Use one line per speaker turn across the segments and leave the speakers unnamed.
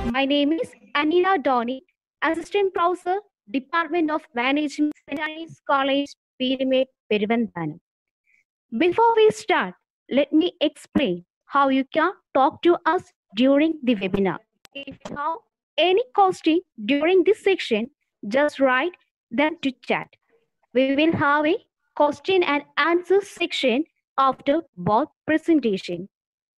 My name is Anila Doni, Assistant Professor, Department of Management, St. Anne's College, Pyramid, Perivanthanam. Before we start, let me explain how you can talk to us during the webinar. If you have any question during this section, just write them to chat. We will have a question and answer section after both presentation.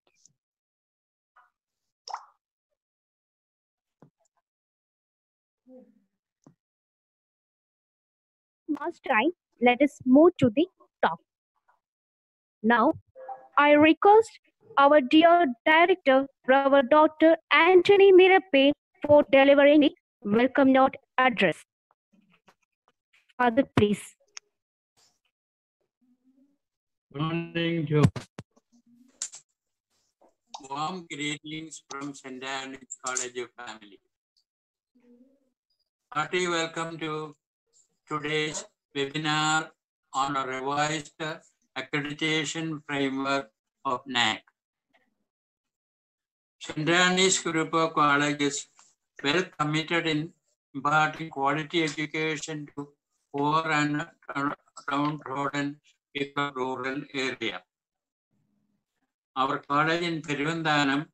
Much time, let us move to the talk. Now, I request our dear director, Reverend Dr. Anthony Mirape, for delivering the welcome note address. Father, please.
Good morning to warm greetings from St. Anne's College of Family. Hearty welcome to today's webinar on a revised accreditation framework of NAAC. St. Anne's Group of Colleges well committed in imparting quality education to poor and downtrodden people of rural area. Our college in Perivanthanam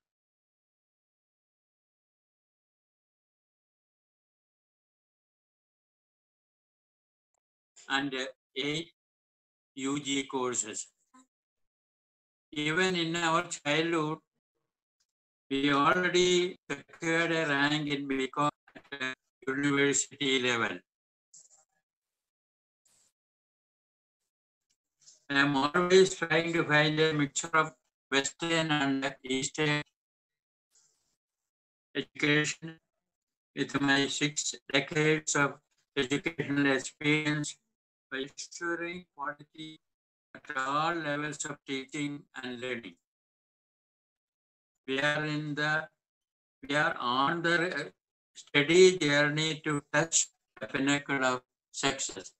and 8 UG courses. Even in our childhood, we already secured a rank in BCom at university level. I am always trying to find a mixture of Western and Eastern education with my 6 decades of educational experience by ensuring quality at all levels of teaching and learning. We are on the steady journey to touch the pinnacle of success.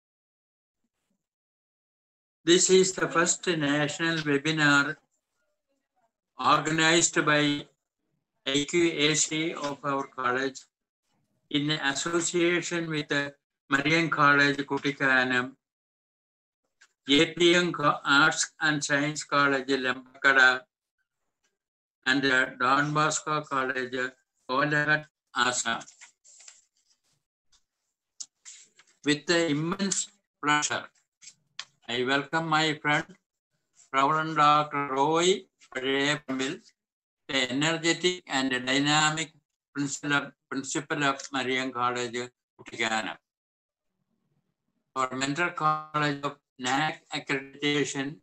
This is the first national webinar organized by IQAC of our college in association with the Marian College, Kuttikanam, JPM Arts and Science College, Lambakada, and the Don Bosco College, Golaghat, Assam. With the immense pleasure, I welcome my friend, Reverend Dr. Roy Padayapamil, the energetic and dynamic principal of Marian College, Kuttikanam. Our mentor college of NAAC accreditation.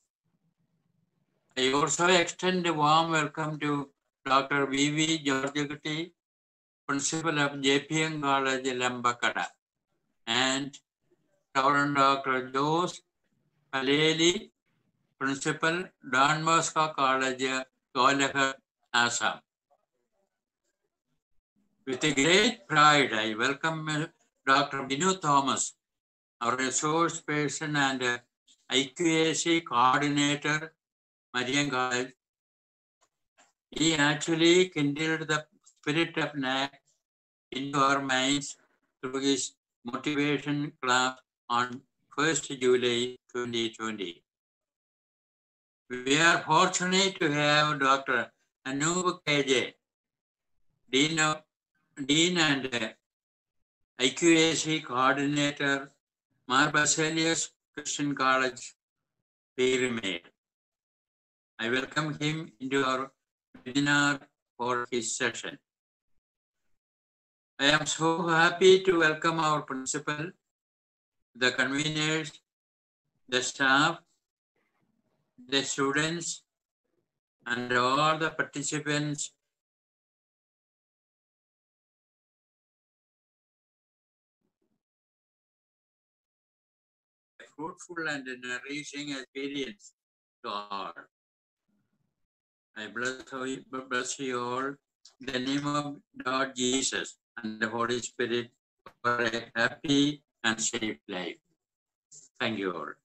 I also extend a warm welcome to Dr. V.V. Georgikutti, principal of JPM College, Lambakada, and Reverend Dr. Jose Paleli, principal, Don Bosco College, Golaghat, Assam. With a great pride, I welcome Dr. Binu Thomas, our resource person and IQAC coordinator, Marian College. He actually kindled the spirit of NAAC into our minds through his motivation class on 1st July 2020. We are fortunate to have Dr. Anup KJ, Dean and IQAC coordinator, Mar Baselius Christian College, Pyramid. I welcome him into our webinar for his session. I am so happy to welcome our principal, the conveners, the staff, the students, and all the participants. A fruitful and nourishing experience to all. I bless you all in the name of Lord Jesus and the Holy Spirit for a happy and safe life. Thank you all.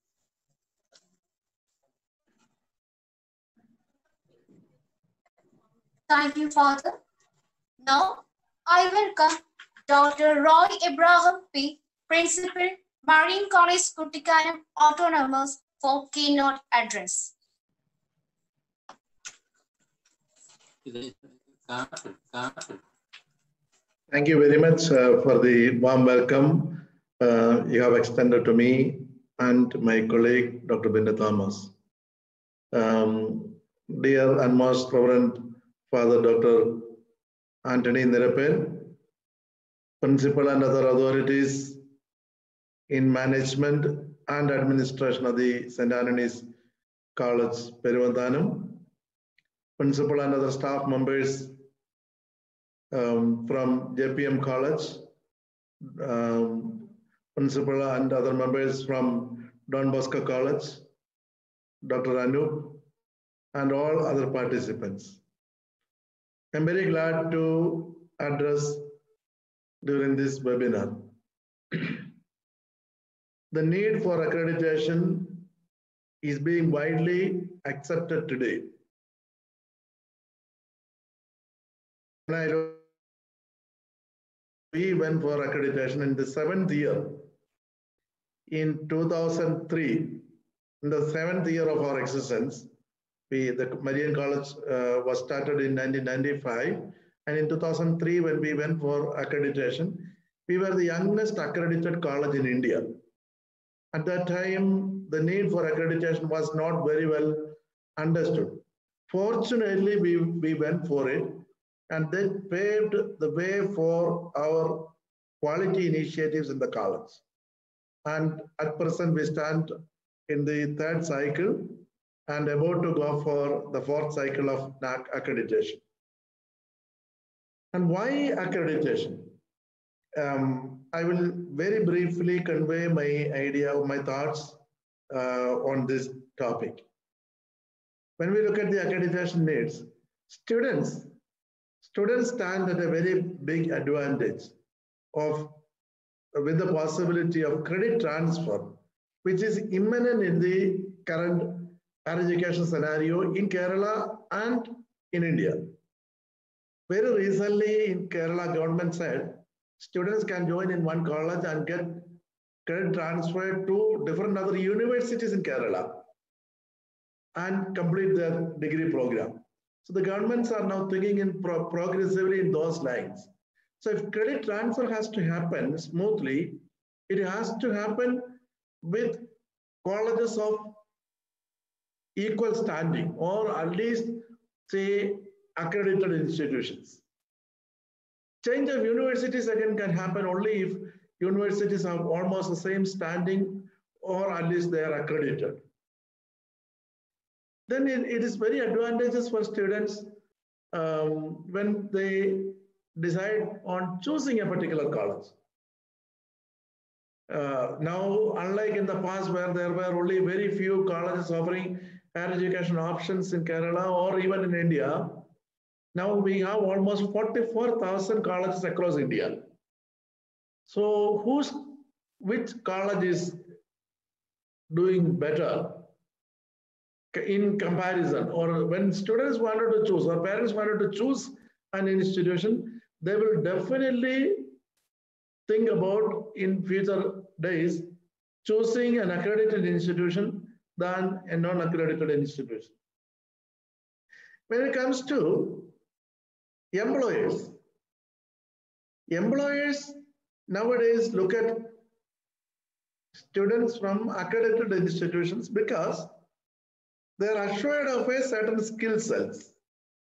Thank you, Father. Now, I welcome Dr. Roy Abraham P., Principal, Marine College, Kuttikalam Autonomous, for keynote address.
Thank you very much for the warm welcome you have extended to me and my colleague, Dr. Binda Thomas. Dear and most Reverend Father Dr. Anthony Nirapel, Principal and other authorities in management and administration of the St. Anthony's College, Perivanthanam, Principal and other staff members from JPM College, Principal and other members from Don Bosco College, Dr. Anup, and all other participants. I'm very glad to address during this webinar. The need for accreditation is being widely accepted today. We went for accreditation in the 7th year. In 2003, in the 7th year of our existence, the Marian College was started in 1995. And in 2003, when we went for accreditation, we were the youngest accredited college in India. At that time, the need for accreditation was not very well understood. Fortunately, we went for it, and that paved the way for our quality initiatives in the college. And at present, we stand in the 3rd cycle and about to go for the 4th cycle of NAAC accreditation. And why accreditation? I will very briefly convey my idea, my thoughts on this topic. When we look at the accreditation needs, students stand at a very big advantage with the possibility of credit transfer, which is imminent in the current higher education scenario in Kerala and in India. Very recently in Kerala, government said students can join in one college and get credit transferred to different other universities in Kerala and complete their degree program. So the governments are now thinking in progressively in those lines. So if credit transfer has to happen smoothly, it has to happen with colleges of equal standing, or at least say accredited institutions. Change of universities again can happen only if universities have almost the same standing, or at least they are accredited. Then it is very advantageous for students when they decide on choosing a particular college. Now, unlike in the past where there were only very few colleges offering higher education options in Kerala or even in India, now we have almost 44,000 colleges across India. So which college is doing better in comparison? Or when students wanted to choose or parents wanted to choose an institution, they will definitely think about in future days choosing an accredited institution than a non-accredited institution. When it comes to employers nowadays look at students from accredited institutions because they are assured of a certain skill sets,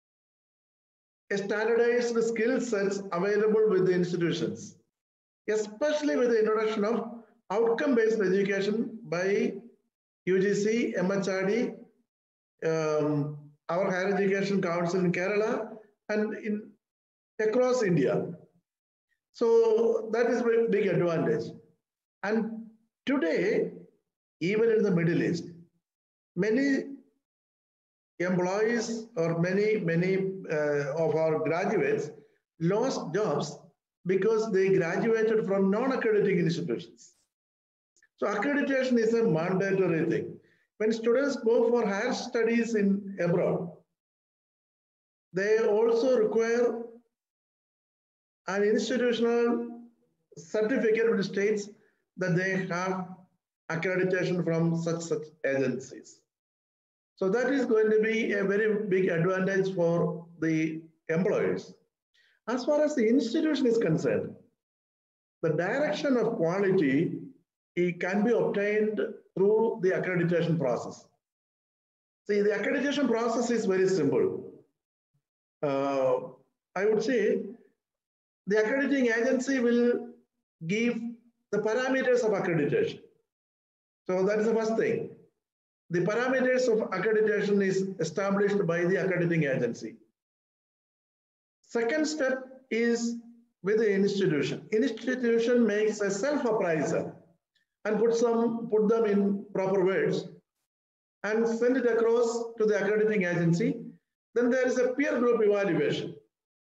a standardized skill sets available with the institutions, especially with the introduction of outcome-based education by UGC, MHRD, our Higher Education Council in Kerala, and across India. So that is a big advantage. And today, even in the Middle East, many employees or many of our graduates lost jobs because they graduated from non-accrediting institutions. So accreditation is a mandatory thing. When students go for higher studies in abroad, they also require an institutional certificate which states that they have accreditation from such agencies. So that is going to be a very big advantage for the employers. As far as the institution is concerned, the direction of quality can be obtained through the accreditation process. See, the accreditation process is very simple. I would say the accrediting agency will give the parameters of accreditation. So that is the first thing. The parameters of accreditation is established by the accrediting agency. Second step is with the institution. Institution makes a self-appraisal and put them in proper words and send it across to the accrediting agency. Then there is a peer group evaluation,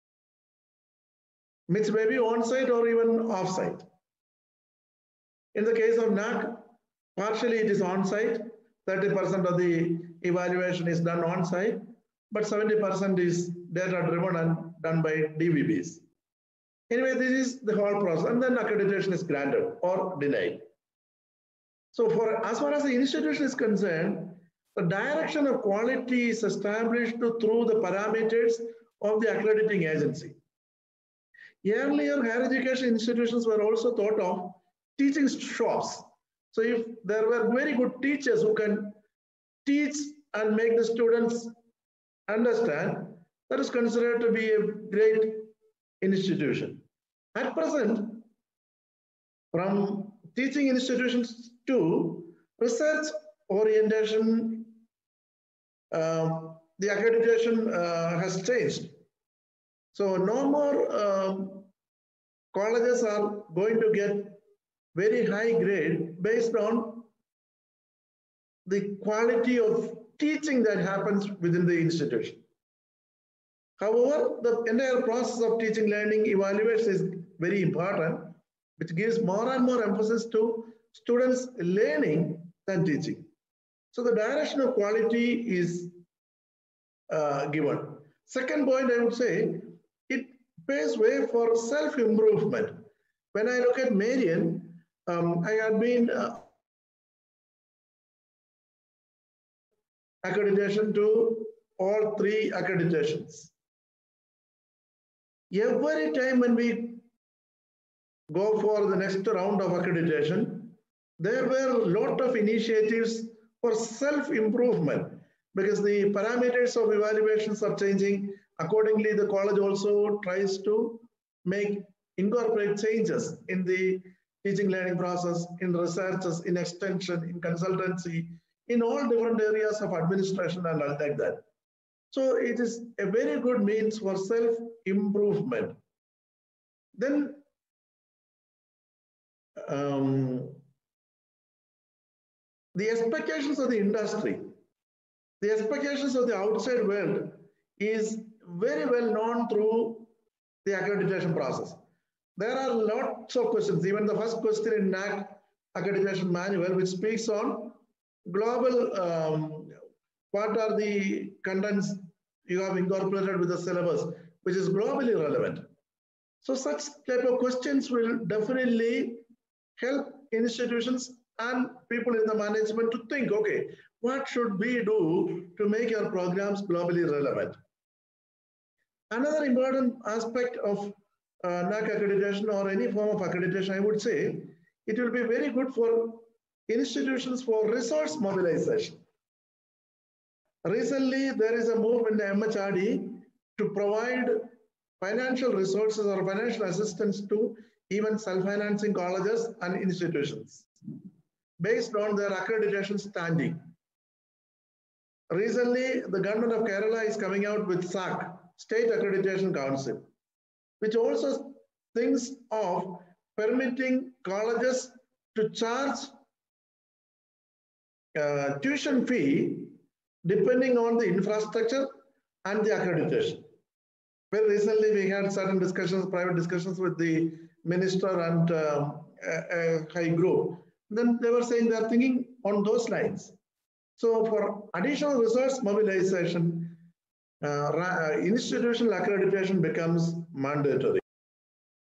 which may be on-site or even off-site. In the case of NAAC, partially it is on-site, 30% of the evaluation is done on-site, but 70% is data-driven and done by DVBs. Anyway, this is the whole process, and then accreditation is granted or denied. So as far as the institution is concerned, the direction of quality is established through the parameters of the accrediting agency. Earlier, higher education institutions were also thought of teaching shops. So if there were very good teachers who can teach and make the students understand, that is considered to be a great institution. At present, from teaching institutions to research orientation, the accreditation has changed. So no more colleges are going to get very high grade based on the quality of teaching that happens within the institution. However, the entire process of teaching, learning, evaluation is very important, which gives more and more emphasis to students learning than teaching. So the direction of quality is given. Second point, I would say, it paves way for self-improvement. When I look at Marian, I had been accreditation to all 3 accreditations. Every time when we go for the next round of accreditation, there were a lot of initiatives for self-improvement because the parameters of evaluations are changing. Accordingly, the college also tries to incorporate changes in the teaching learning process, in researches, in extension, in consultancy, in all different areas of administration and all like that. So it is a very good means for self-improvement. Then the expectations of the industry, the expectations of the outside world is very well known through the accreditation process. There are lots of questions, even the first question in NAAC accreditation manual, which speaks on global, what are the contents you have incorporated with the syllabus, which is globally relevant. So such type of questions will definitely help institutions and people in the management to think, okay, what should we do to make our programs globally relevant? Another important aspect of NAAC accreditation or any form of accreditation, I would say, it will be very good for institutions for resource mobilization. Recently, there is a move in the MHRD to provide financial resources or financial assistance to even self-financing colleges and institutions based on their accreditation standing. Recently, the government of Kerala is coming out with SAC, State Accreditation Council, which also thinks of permitting colleges to charge tuition fee depending on the infrastructure and the accreditation. Very recently, we had certain discussions, private discussions with the minister and a high group. Then they were saying they're thinking on those lines. So for additional resource mobilization, institutional accreditation becomes mandatory.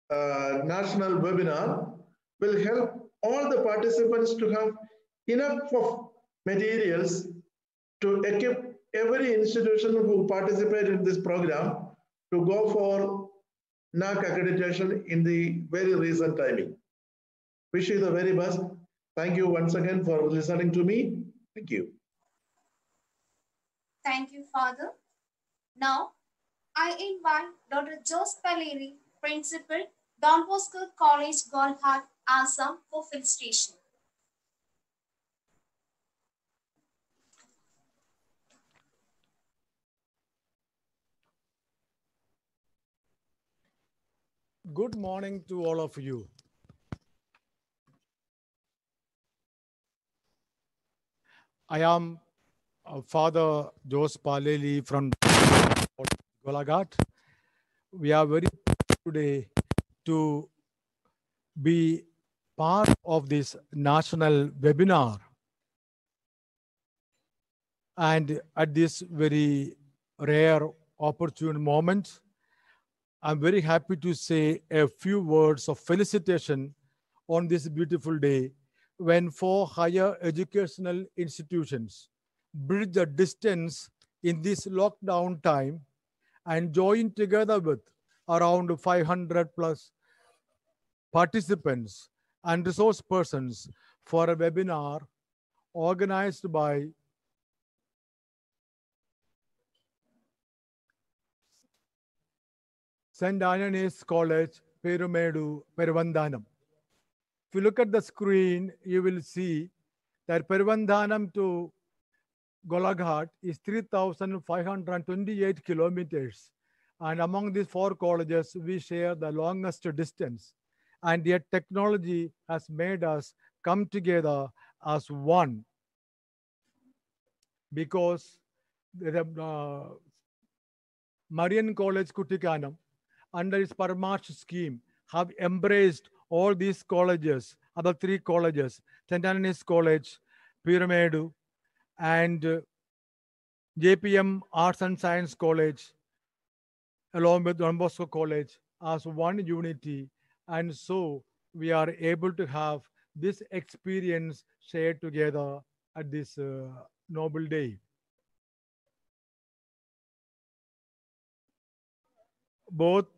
national webinar will help all the participants to have enough of materials to equip every institution who participate in this program to go for NAAC accreditation in the very recent timing. Wish you the very best. Thank you once again for listening to me. Thank you.
Thank you, Father. Now, I invite Dr. Jose Paleri, Principal, Don Bosco College, Golhat, Assam, for felicitation.
Good morning to all of you. I am Father Jose Paleri from Golaghat. We are very pleased today to be part of this national webinar. And at this very rare, opportune moment, I'm very happy to say a few words of felicitation on this beautiful day when 4 higher educational institutions bridge the distance in this lockdown time and join together with around 500 plus participants and resource persons for a webinar organized by St. Anthony's College, Perumedu, Peruvanthanam. If you look at the screen, you will see that Peruvanthanam to Golaghat is 3,528 kilometers. And among these 4 colleges, we share the longest distance. And yet technology has made us come together as one. Because the Marian College Kutikanam, under its Paramarsh scheme, have embraced all these colleges, other 3 colleges, St. Anthony's College, Perumedu, and JPM Arts and Science College, along with Don Bosco College, as one unity. And so we are able to have this experience shared together at this noble day. Both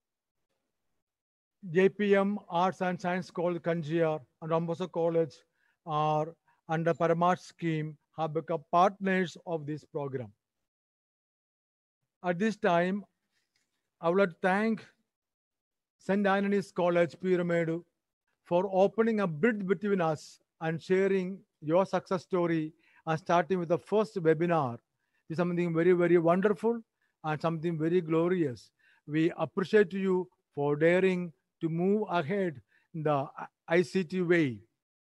JPM Arts and Science College, Kanjiyar, and Don Bosco College are under Paramarsh scheme have become partners of this program. At this time, I would like to thank St. Anthony's College, Perumedu, for opening a bridge between us and sharing your success story and starting with the first webinar. Is something very, very wonderful and something very glorious. We appreciate you for daring to move ahead in the ICT way.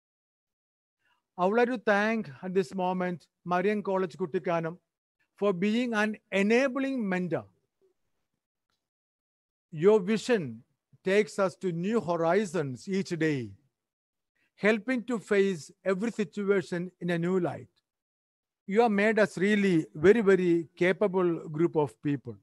I would like to thank at this moment Marian College Kutikanam for being an enabling mentor. Your vision takes us to new horizons each day, helping to face every situation in a new light. You have made us really very, very capable group of people.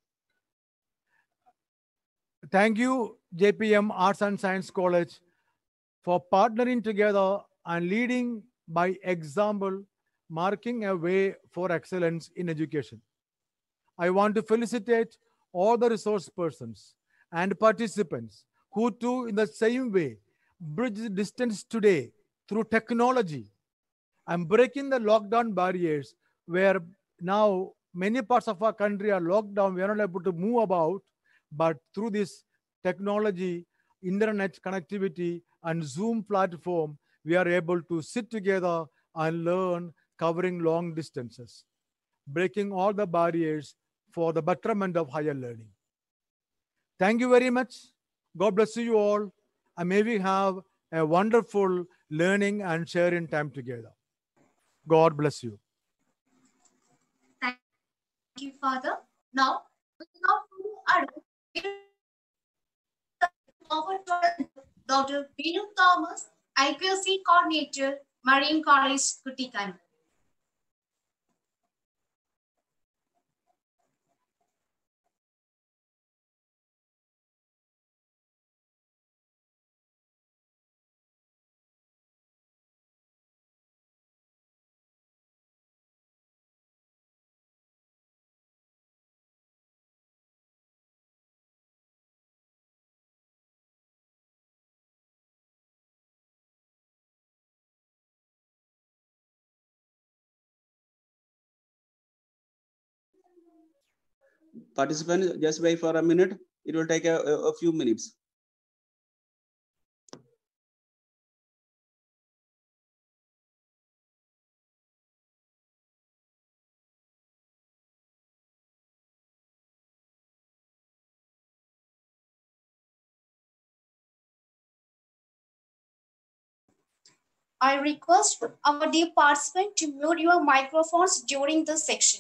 Thank you, JPM Arts and Science College, for partnering together and leading by example, marking a way for excellence in education. I want to felicitate all the resource persons and participants who too in the same way bridge the distance today through technology and breaking the lockdown barriers where now many parts of our country are locked down. We are not able to move about, but through this technology, internet connectivity and Zoom platform, we are able to sit together and learn covering long distances, breaking all the barriers for the betterment of higher learning. Thank you very much. God bless you all. And may we have a wonderful learning and sharing time together. God bless you.
Thank you, Father. Now, without further ado, over to Dr. Binu Thomas, IPOC Coordinator, Marian College, Kutikanam.
Participants, just wait for a minute. It will take a few minutes.
I request our dear participant to mute your microphones during this section.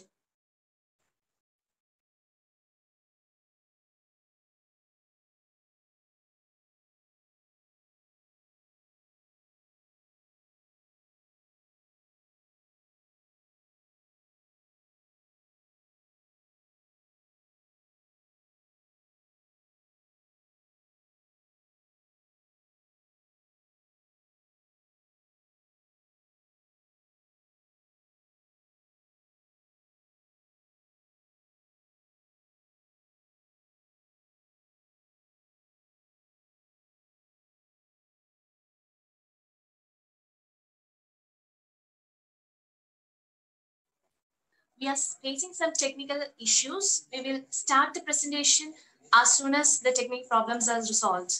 We are facing some technical issues. We will start the presentation as soon as the technical problems are resolved.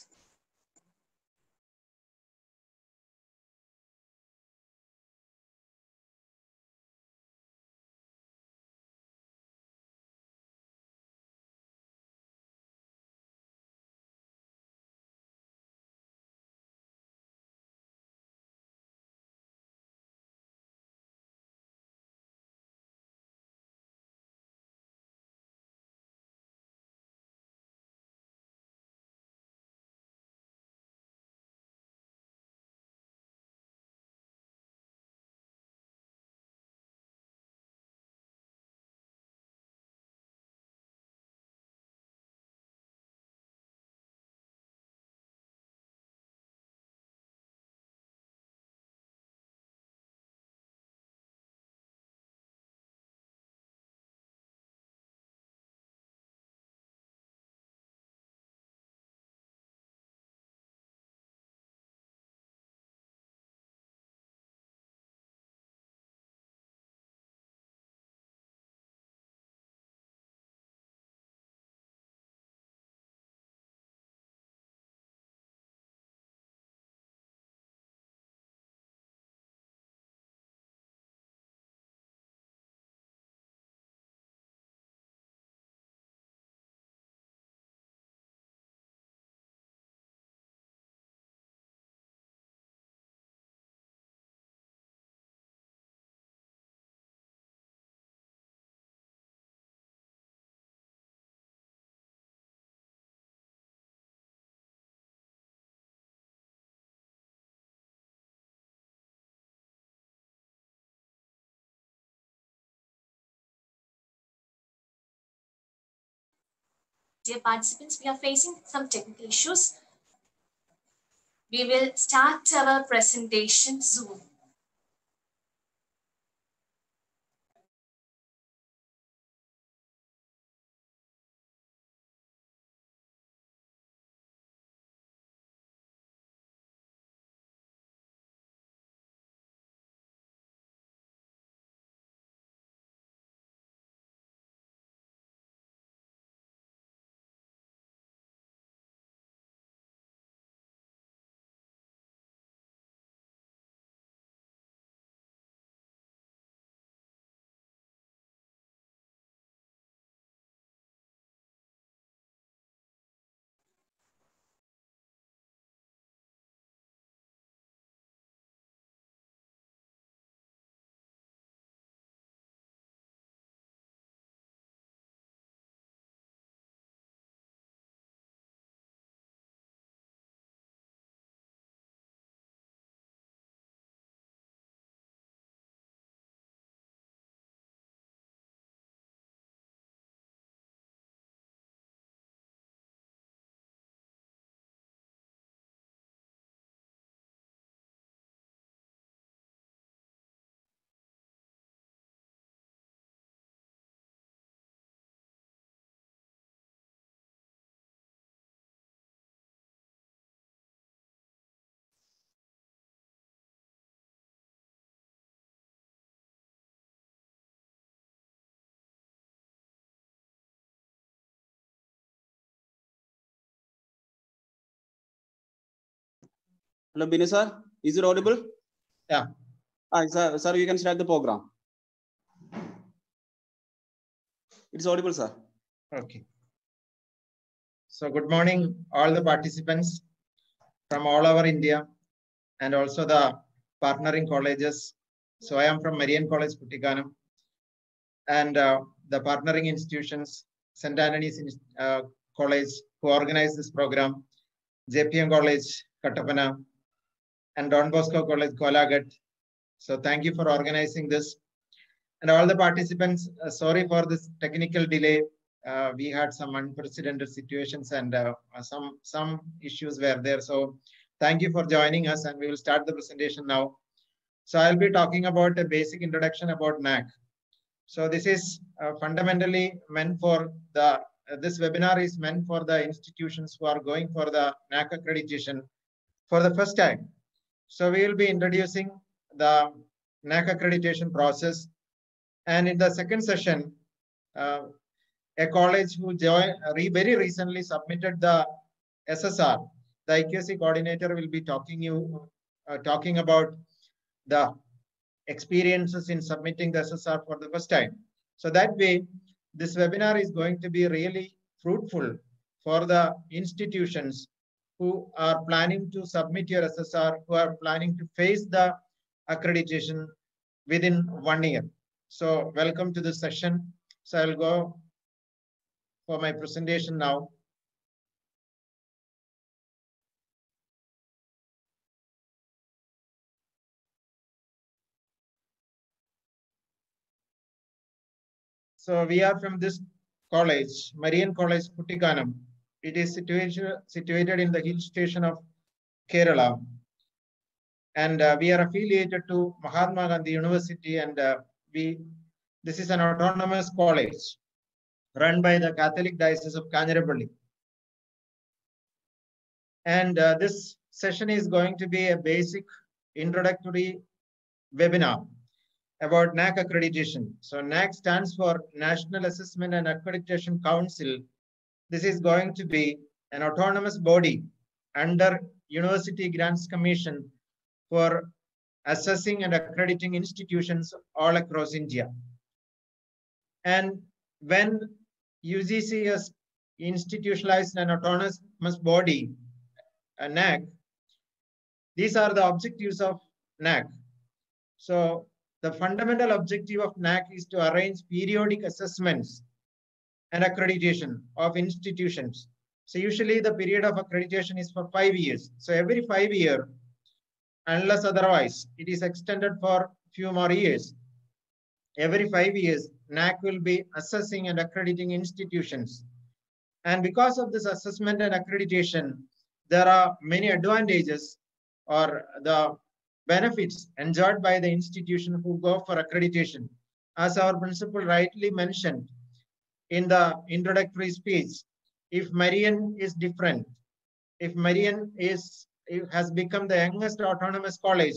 Dear participants, we are facing some technical issues. We will start our presentation soon.
Hello, Binu sir. Is it audible?
Yeah.
Sir, you can start the program. It's audible, sir.
Okay. So good morning, all the participants from all over India and also the partnering colleges. So I am from Marian College, Kuttikanam, and the partnering institutions, St. Anthony's College, who organized this program, JPM College, Kattapana, and Don Bosco College, Kolagat. So thank you for organizing this. And all the participants, sorry for this technical delay. We had some unprecedented situations and some issues were there. So thank you for joining us, and we will start the presentation now. So I'll be talking about a basic introduction about NAAC. So this is fundamentally meant for the, this webinar is meant for the institutions who are going for the NAAC accreditation for the first time. So we will be introducing the NAAC accreditation process. And in the second session, a college who very recently submitted the SSR, the IQAC coordinator will be talking about the experiences in submitting the SSR for the first time. So that way, this webinar is going to be really fruitful for the institutions who are planning to submit your SSR, who are planning to face the accreditation within 1 year. So welcome to this session. So I'll go for my presentation now. So we are from this college, Marian College, Kuttikanam. It is situated in the hill station of Kerala. And we are affiliated to Mahatma Gandhi University, and this is an autonomous college run by the Catholic Diocese of Kanjarapalli. And this session is going to be a basic introductory webinar about NAAC accreditation. So NAAC stands for National Assessment and Accreditation Council. This is going to be an autonomous body under University Grants Commission for assessing and accrediting institutions all across India. And when UGC has institutionalized an autonomous body, a NAAC, these are the objectives of NAAC. So the fundamental objective of NAAC is to arrange periodic assessments and accreditation of institutions. So usually the period of accreditation is for 5 years. So every 5 years, unless otherwise, it is extended for a few more years. Every 5 years, NAAC will be assessing and accrediting institutions. And because of this assessment and accreditation, there are many advantages or the benefits enjoyed by the institution who go for accreditation. As our principal rightly mentioned in the introductory speech, if Marian is different, if Marian has become the youngest autonomous college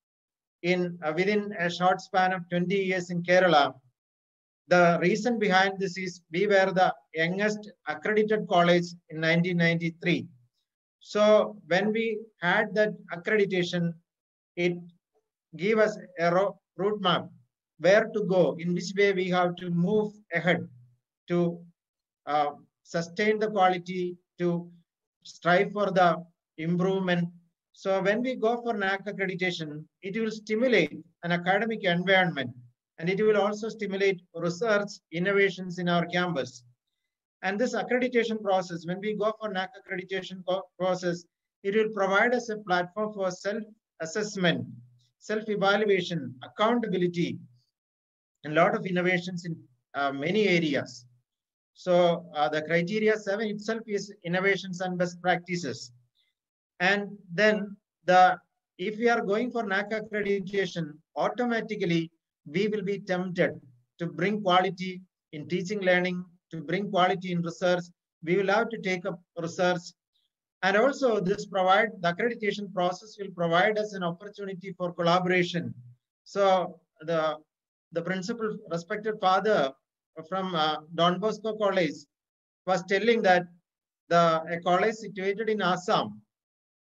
within a short span of 20 years in Kerala, the reason behind this is we were the youngest accredited college in 1993. So when we had that accreditation, it gave us a route map where to go, in which way we have to move ahead to sustain the quality, to strive for the improvement. So when we go for NAAC accreditation, it will stimulate an academic environment, and it will also stimulate research innovations in our campus. And this accreditation process, when we go for NAAC accreditation process, it will provide us a platform for self-assessment, self-evaluation, accountability, and a lot of innovations in many areas. So the criteria 7 itself is innovations and best practices. And then if we are going for NAAC accreditation, automatically we will be tempted to bring quality in teaching learning, to bring quality in research. We will have to take up research. And also the accreditation process will provide us an opportunity for collaboration. So the principal respected father from Don Bosco College was telling that a college situated in Assam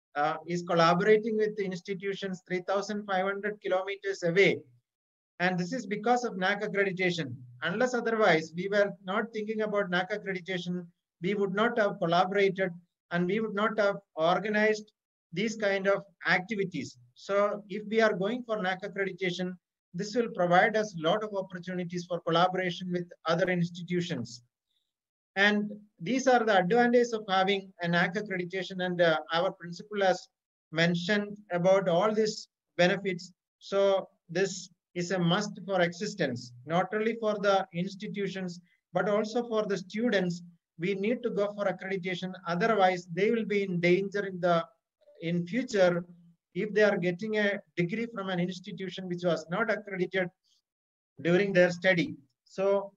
is collaborating with the institutions 3,500 kilometers away. And this is because of NAAC accreditation. Unless otherwise, we were not thinking about NAAC accreditation, we would not have collaborated and we would not have organized these kind of activities. So if we are going for NAAC accreditation, this will provide us a lot of opportunities for collaboration with other institutions. And these are the advantages of having a NAAC accreditation, and our principal has mentioned about all these benefits. So this is a must for existence, not only for the institutions, but also for the students. We need to go for accreditation. Otherwise, they will be in danger in future if they are getting a degree from an institution which was not accredited during their study. So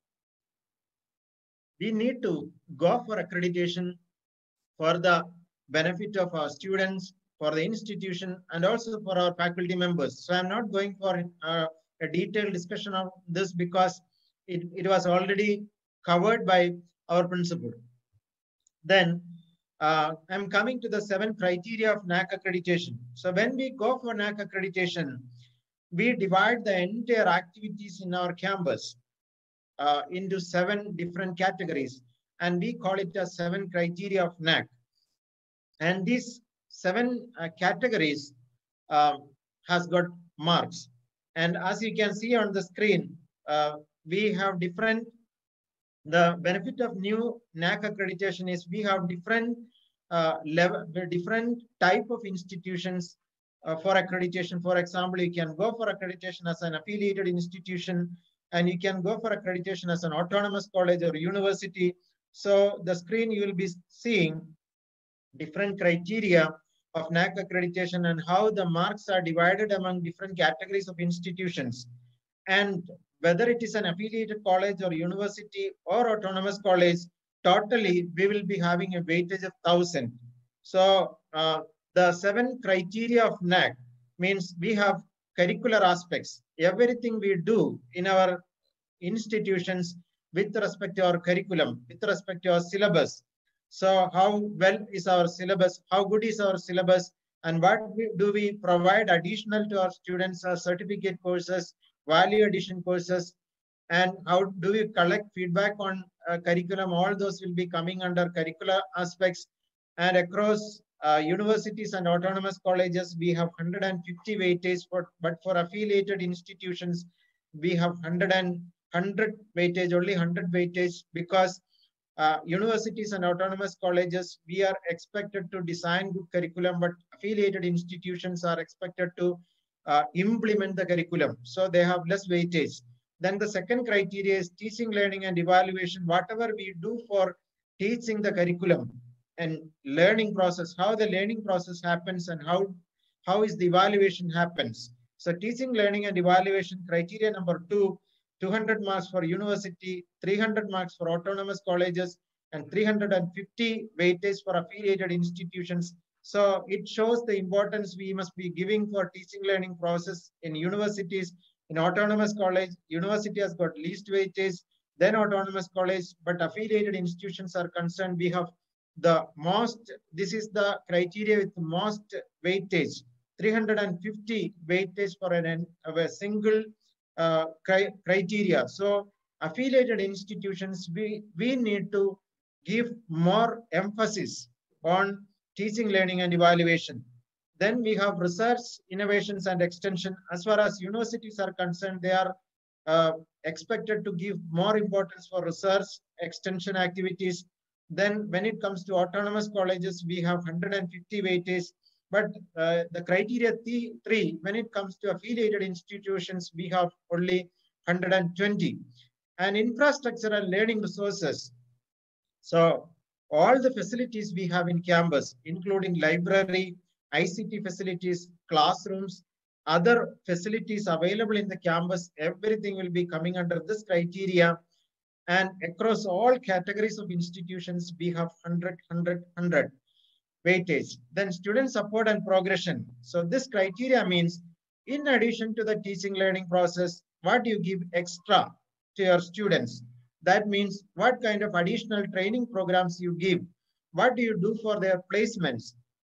we need to go for accreditation for the benefit of our students, for the institution, and also for our faculty members. So I'm not going for a detailed discussion of this because it was already covered by our principal. Then I'm coming to the 7 criteria of NAAC accreditation. So when we go for NAAC accreditation, we divide the entire activities in our campus into 7 different categories, and we call it as 7 criteria of NAAC. And these 7 categories has got marks. And as you can see on the screen, we have different. The benefit of new NAAC accreditation is we have different different type of institutions for accreditation. For example, you can go for accreditation as an affiliated institution, and you can go for accreditation as an autonomous college or university. So the screen you will be seeing different criteria of NAAC accreditation and how the marks are divided among different categories of institutions. And whether it is an affiliated college or university or autonomous college, totally we will be having a weightage of 1,000. So the 7 criteria of NAAC means we have curricular aspects. Everything we do in our institutions with respect to our curriculum, with respect to our syllabus. So how well is our syllabus? How good is our syllabus? And what do we provide additional to our students as certificate courses, value addition courses, and how do we collect feedback on curriculum? All those will be coming under curricular aspects. And across universities and autonomous colleges, we have 150 weightage, but for affiliated institutions, we have 100 weightage, only 100 weightage, because universities and autonomous colleges, we are expected to design good curriculum, but affiliated institutions are expected to implement the curriculum. So they have less weightage. Then the second criteria is teaching, learning, and evaluation. Whatever we do for teaching the curriculum and learning process, how the learning process happens and how is the evaluation happens. So teaching, learning, and evaluation criteria number 2, 200 marks for university, 300 marks for autonomous colleges, and 350 weightage for affiliated institutions. So it shows the importance we must be giving for teaching learning process in universities. In autonomous college, university has got least weightage, then autonomous college, but affiliated institutions are concerned, we have the most, this is the criteria with the most weightage, 350 weightage for a single criteria. So affiliated institutions, we need to give more emphasis on teaching, learning, and evaluation. Then we have research, innovations, and extension. As far as universities are concerned, they are expected to give more importance for research, extension activities. Then when it comes to autonomous colleges, we have 150 weightage. But the criteria 3, when it comes to affiliated institutions, we have only 120. And infrastructure and learning resources. So all the facilities we have in campus, including library, ICT facilities, classrooms, other facilities available in the campus, everything will be coming under this criteria. And across all categories of institutions, we have 100, 100, 100 weightage. Then student support and progression. So this criteria means, in addition to the teaching learning process, what do you give extra to your students? That means what kind of additional training programs you give? What do you do for their placements?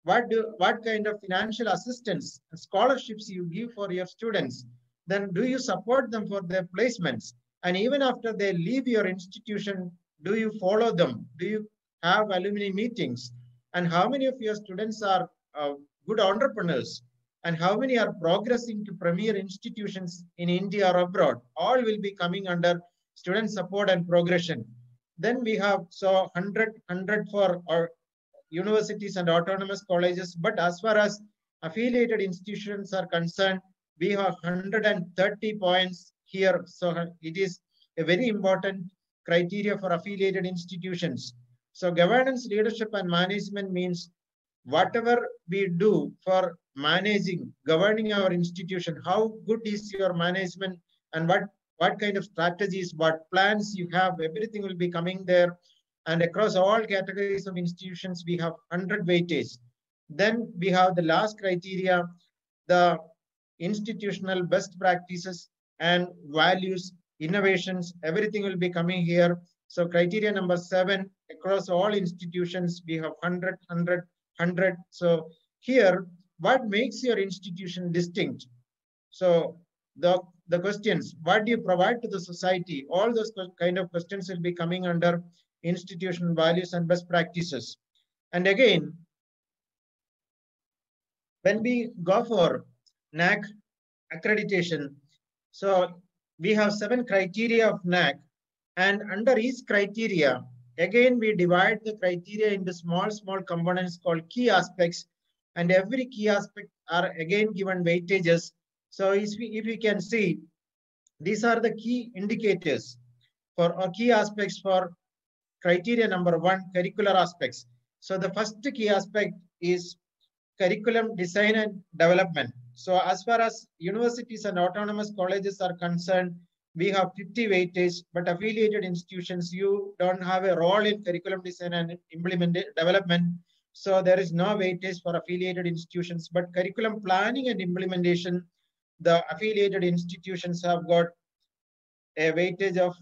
what kind of financial assistance, scholarships you give for your students? Then do you support them for their placements? And even after they leave your institution, do you follow them? Do you have alumni meetings? And how many of your students are good entrepreneurs? And how many are progressing to premier institutions in India or abroad? All will be coming under student support and progression. Then we have 100 for our universities and autonomous colleges. But as far as affiliated institutions are concerned, we have 130 points here. So it is a very important criteria for affiliated institutions. So governance, leadership, and management means whatever we do for managing, governing our institution, how good is your management, and what kind of strategies, what plans you have, everything will be coming there. And across all categories of institutions, we have 100 weightage. Then we have the last criteria, the institutional best practices and values, innovations, everything will be coming here. So criteria number 7, across all institutions, we have 100, 100, 100. So here, what makes your institution distinct? So the questions, what do you provide to the society? All those kind of questions will be coming under institutional values and best practices. And again, when we go for NAAC accreditation, so we have 7 criteria of NAAC, and under each criteria, again, we divide the criteria into small components called key aspects, and every key aspect are again given weightages. So if we can see, these are the key indicators for or key aspects for criteria number 1, curricular aspects. So the first key aspect is curriculum design and development. So as far as universities and autonomous colleges are concerned, we have 50 weightage, but affiliated institutions, you don't have a role in curriculum design and development. So there is no weightage for affiliated institutions, but curriculum planning and implementation, the affiliated institutions have got a weightage of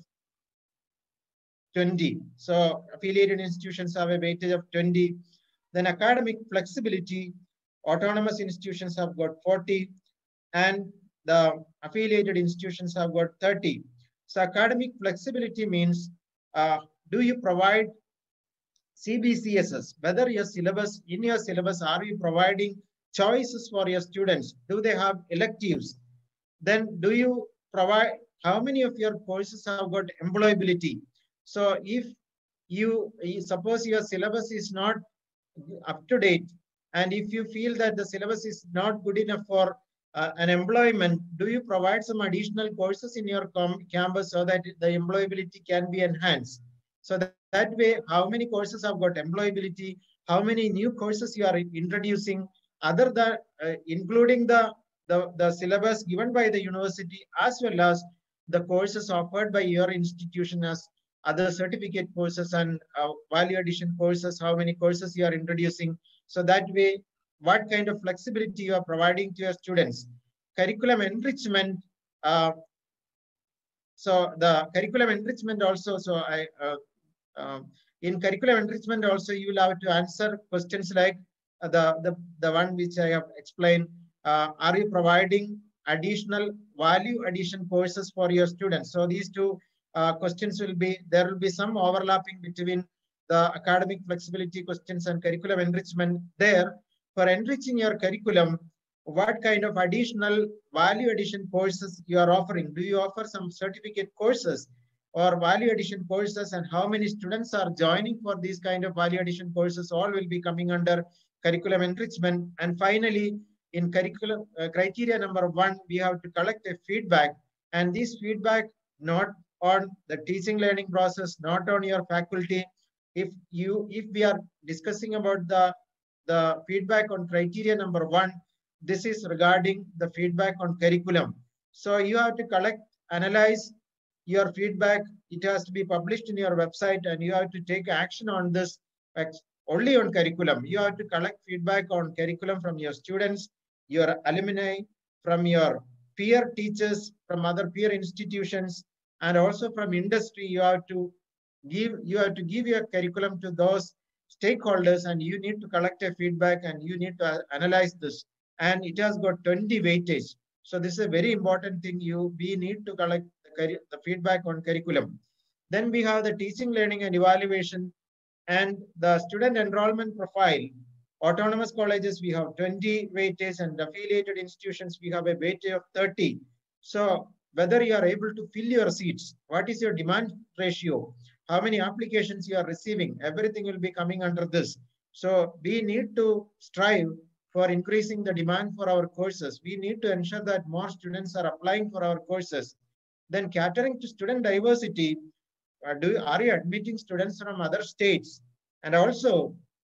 20. So affiliated institutions have a weightage of 20. Then academic flexibility, autonomous institutions have got 40, and the affiliated institutions have got 30. So academic flexibility means, do you provide CBCSS, whether your syllabus, in your syllabus, are you providing choices for your students? Do they have electives? Then do you provide, how many of your courses have got employability? So if you suppose your syllabus is not up to date, and if you feel that the syllabus is not good enough for an employment, do you provide some additional courses in your campus so that the employability can be enhanced? So that way, how many courses have got employability, how many new courses you are introducing, other than including the syllabus given by the university, as well as the courses offered by your institution as other certificate courses and value addition courses, how many courses you are introducing. So that way, what kind of flexibility you are providing to your students. Curriculum enrichment. So the curriculum enrichment also, so in curriculum enrichment also, you will have to answer questions like the one which I have explained. Are you providing additional value addition courses for your students? So these two questions will be, there will be some overlapping between the academic flexibility questions and curriculum enrichment there. For enriching your curriculum, what kind of additional value addition courses you are offering? Do you offer some certificate courses or value addition courses, and how many students are joining for these kind of value addition courses? All will be coming under curriculum enrichment. And finally, in curriculum criteria number 1, we have to collect a feedback, and this feedback not on the teaching learning process, not on your faculty. If we are discussing about the feedback on criteria number 1, this is regarding the feedback on curriculum. So you have to collect, analyze your feedback. It has to be published in your website, and you have to take action on this only on curriculum. You have to collect feedback on curriculum from your students, your alumni, from your peer teachers, from other peer institutions, and also from industry. You have to give your curriculum to those stakeholders, and you need to collect a feedback and you need to analyze this. And it has got 20 weightage. So this is a very important thing. We need to collect the feedback on curriculum. Then we have the teaching, learning, and evaluation, and the student enrollment profile. Autonomous colleges, we have 20 weightage, and affiliated institutions, we have a weightage of 30. So whether you are able to fill your seats, what is your demand ratio, how many applications you are receiving, everything will be coming under this. So we need to strive for increasing the demand for our courses. We need to ensure that more students are applying for our courses. Then catering to student diversity, are you admitting students from other states? And also,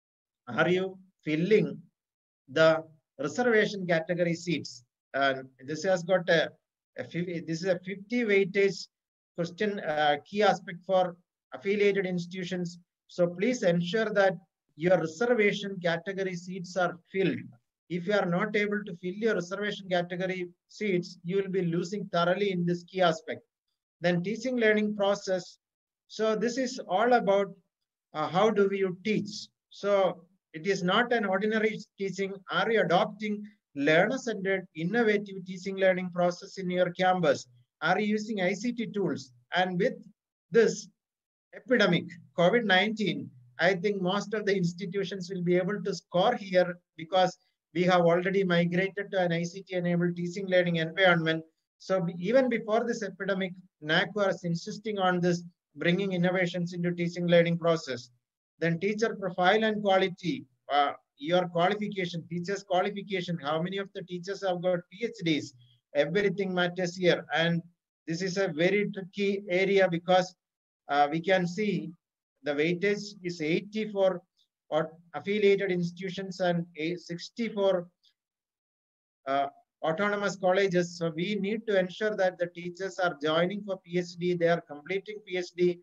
are you filling the reservation category seats? This has got this is a 50 weightage question, key aspect for affiliated institutions. So please ensure that your reservation category seats are filled. If you are not able to fill your reservation category seats, you will be losing thoroughly in this key aspect. Then teaching learning process. So this is all about how do you teach. So it is not an ordinary teaching. Are you adopting learner-centered, innovative teaching learning process in your campus? Are you using ICT tools? And with this epidemic, COVID-19, I think most of the institutions will be able to score here because we have already migrated to an ICT-enabled teaching learning environment. So even before this epidemic, NAAC was insisting on this, bringing innovations into teaching learning process. Then teacher profile and quality, your qualification, teachers qualification, how many of the teachers have got PhDs, everything matters here. And this is a very tricky area because we can see the weightage is 80 for affiliated institutions and 60 for autonomous colleges. So we need to ensure that the teachers are joining for PhD, they are completing PhD,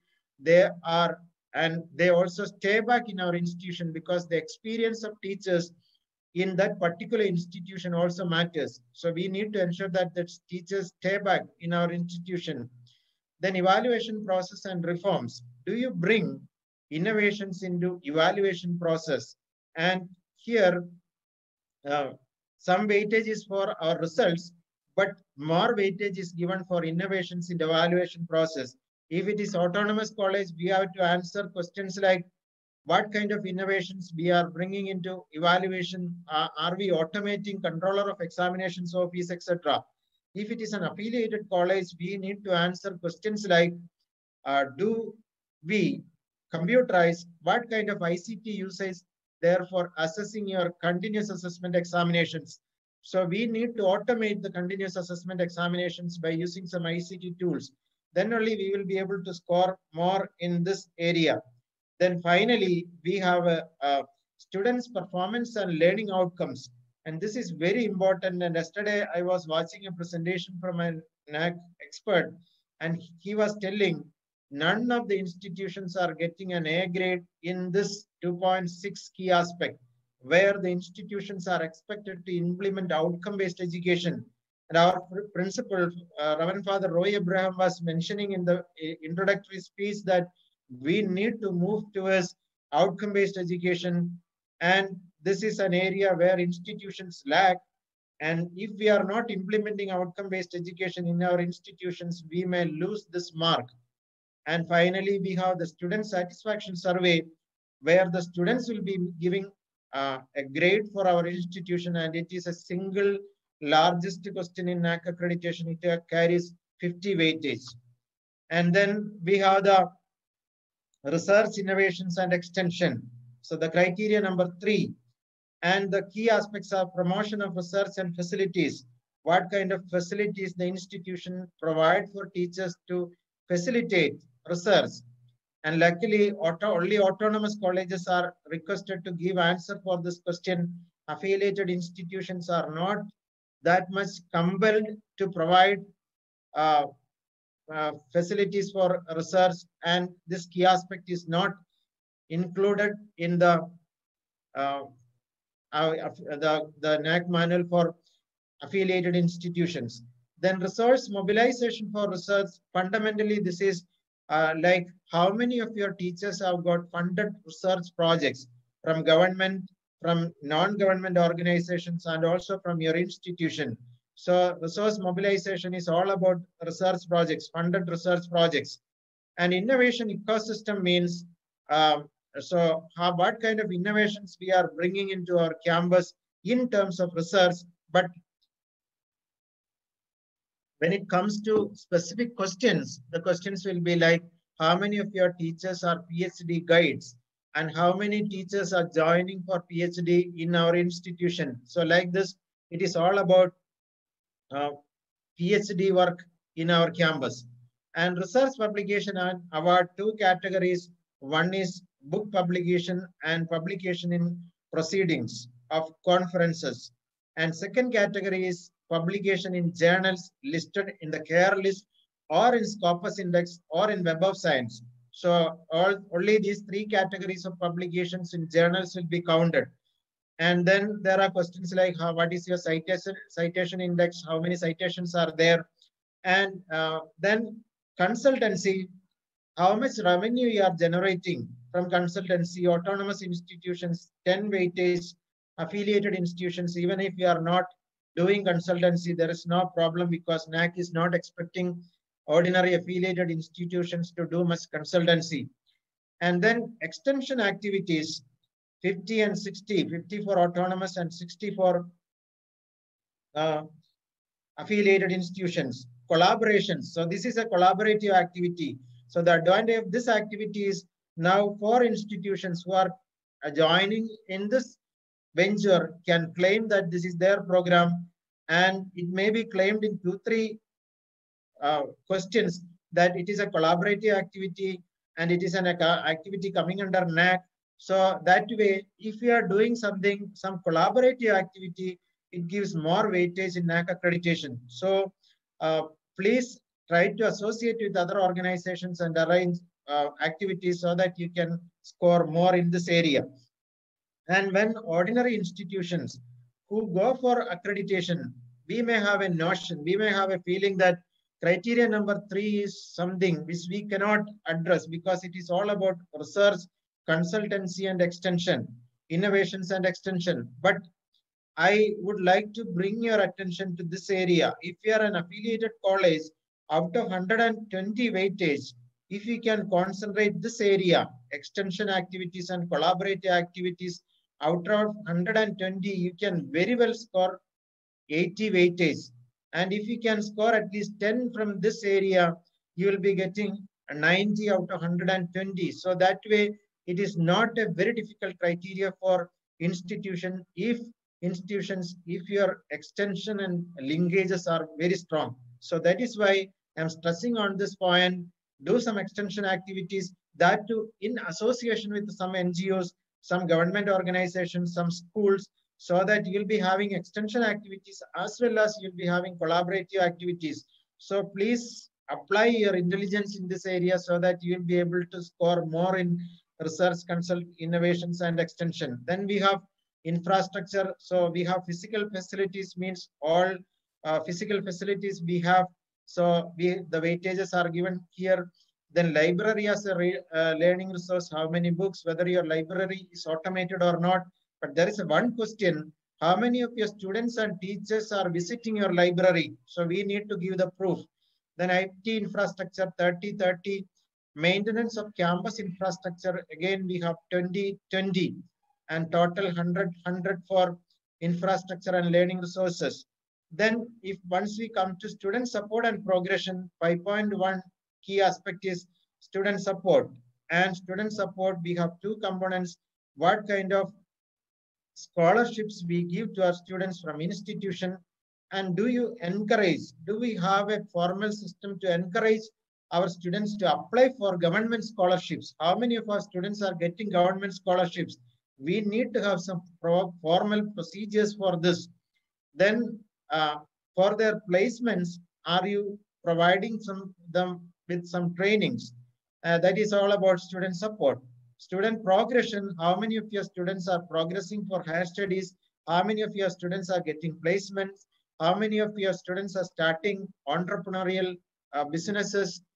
and they also stay back in our institution because the experience of teachers in that particular institution also matters. So we need to ensure that the teachers stay back in our institution. Then evaluation process and reforms. Do you bring innovations into evaluation process? And here, some weightage is for our results, but more weightage is given for innovations in the evaluation process. If it is autonomous college, we have to answer questions like what kind of innovations we are bringing into evaluation. Are we automating controller of examinations office, etc.? If it is an affiliated college, we need to answer questions like, do we computerize, what kind of ICT usage there for assessing your continuous assessment examinations? So we need to automate the continuous assessment examinations by using some ICT tools. Then only we will be able to score more in this area. Then finally, we have students' performance and learning outcomes. And this is very important. And yesterday, I was watching a presentation from a NAAC expert, and he was telling none of the institutions are getting an A grade in this 2.6 key aspect, where the institutions are expected to implement outcome-based education. And our principal, Reverend Father Roy Abraham, was mentioning in the introductory speech that we need to move towards outcome-based education. And this is an area where institutions lack. And if we are not implementing outcome-based education in our institutions, we may lose this mark. And finally, we have the student satisfaction survey, where the students will be giving a grade for our institution, and it is a single largest question in NAAC accreditation. It carries 50 weightage. And then we have the research, innovations, and extension. So the criteria number 3, and the key aspects are promotion of research and facilities. What kind of facilities the institution provide for teachers to facilitate research? And luckily, only autonomous colleges are requested to give answer for this question. Affiliated institutions are not that much compelled to provide facilities for research, and this key aspect is not included in the NAAC manual for affiliated institutions. Then resource mobilization for research. Fundamentally, this is like how many of your teachers have got funded research projects from government, from non-government organizations, and also from your institution. So resource mobilization is all about research projects, funded research projects. And innovation ecosystem means, what kind of innovations we are bringing into our campus in terms of research. But when it comes to specific questions, the questions will be like, how many of your teachers are PhD guides? And how many teachers are joining for PhD in our institution? So like this, it is all about PhD work in our campus. And research publication and award two categories. One is book publication and publication in proceedings of conferences. And second category is publication in journals listed in the CARE list or in Scopus Index or in Web of Science. So only these three categories of publications in journals will be counted. And then there are questions like what is your citation index, how many citations are there, and then consultancy, how much revenue you are generating from consultancy, autonomous institutions, 10 weightage, affiliated institutions. Even if you are not doing consultancy, there is no problem because NAAC is not expecting ordinary affiliated institutions to do much consultancy. And then extension activities, 50 and 60, 50 for autonomous and 60 for affiliated institutions. Collaborations. So this is a collaborative activity. So the advantage of this activity is now for institutions who are joining in this venture can claim that this is their program, and it may be claimed in 2-3 questions that it is a collaborative activity and it is an activity coming under NAAC. So that way, if you are doing something, some collaborative activity, it gives more weightage in NAAC accreditation. So please try to associate with other organizations and arrange activities so that you can score more in this area. And when ordinary institutions who go for accreditation, we may have a notion, we may have a feeling that criteria number 3 is something which we cannot address because it is all about research, consultancy and extension, innovations and extension. But I would like to bring your attention to this area. If you are an affiliated college, out of 120 weightage, if you can concentrate this area, extension activities and collaborative activities, out of 120, you can very well score 80 weightage. And if you can score at least 10 from this area, you will be getting 90 out of 120. So that way, it is not a very difficult criteria for institutions if your extension and linkages are very strong. So that is why I'm stressing on this point. Do some extension activities, that too in association with some NGOs, some government organizations, some schools, so that you'll be having extension activities as well as you'll be having collaborative activities. So please apply your intelligence in this area so that you'll be able to score more in research, consult, innovations and extension. Then we have infrastructure. So we have physical facilities, means all physical facilities we have. So the weightages are given here. Then library as a learning resource, how many books, whether your library is automated or not. But there is one question, how many of your students and teachers are visiting your library? So we need to give the proof. Then IT infrastructure, 30-30. Maintenance of campus infrastructure, again we have 20-20. And total 100 for infrastructure and learning resources. Then if once we come to student support and progression, 5.1 key aspect is student support. And student support, we have two components. What kind of scholarships we give to our students from institution, and do you encourage, do we have a formal system to encourage our students to apply for government scholarships? How many of our students are getting government scholarships? We need to have some formal procedures for this. Then for their placements, are you providing them with some trainings? That is all about student support. Student progression, how many of your students are progressing for higher studies? How many of your students are getting placements? How many of your students are starting entrepreneurial businesses?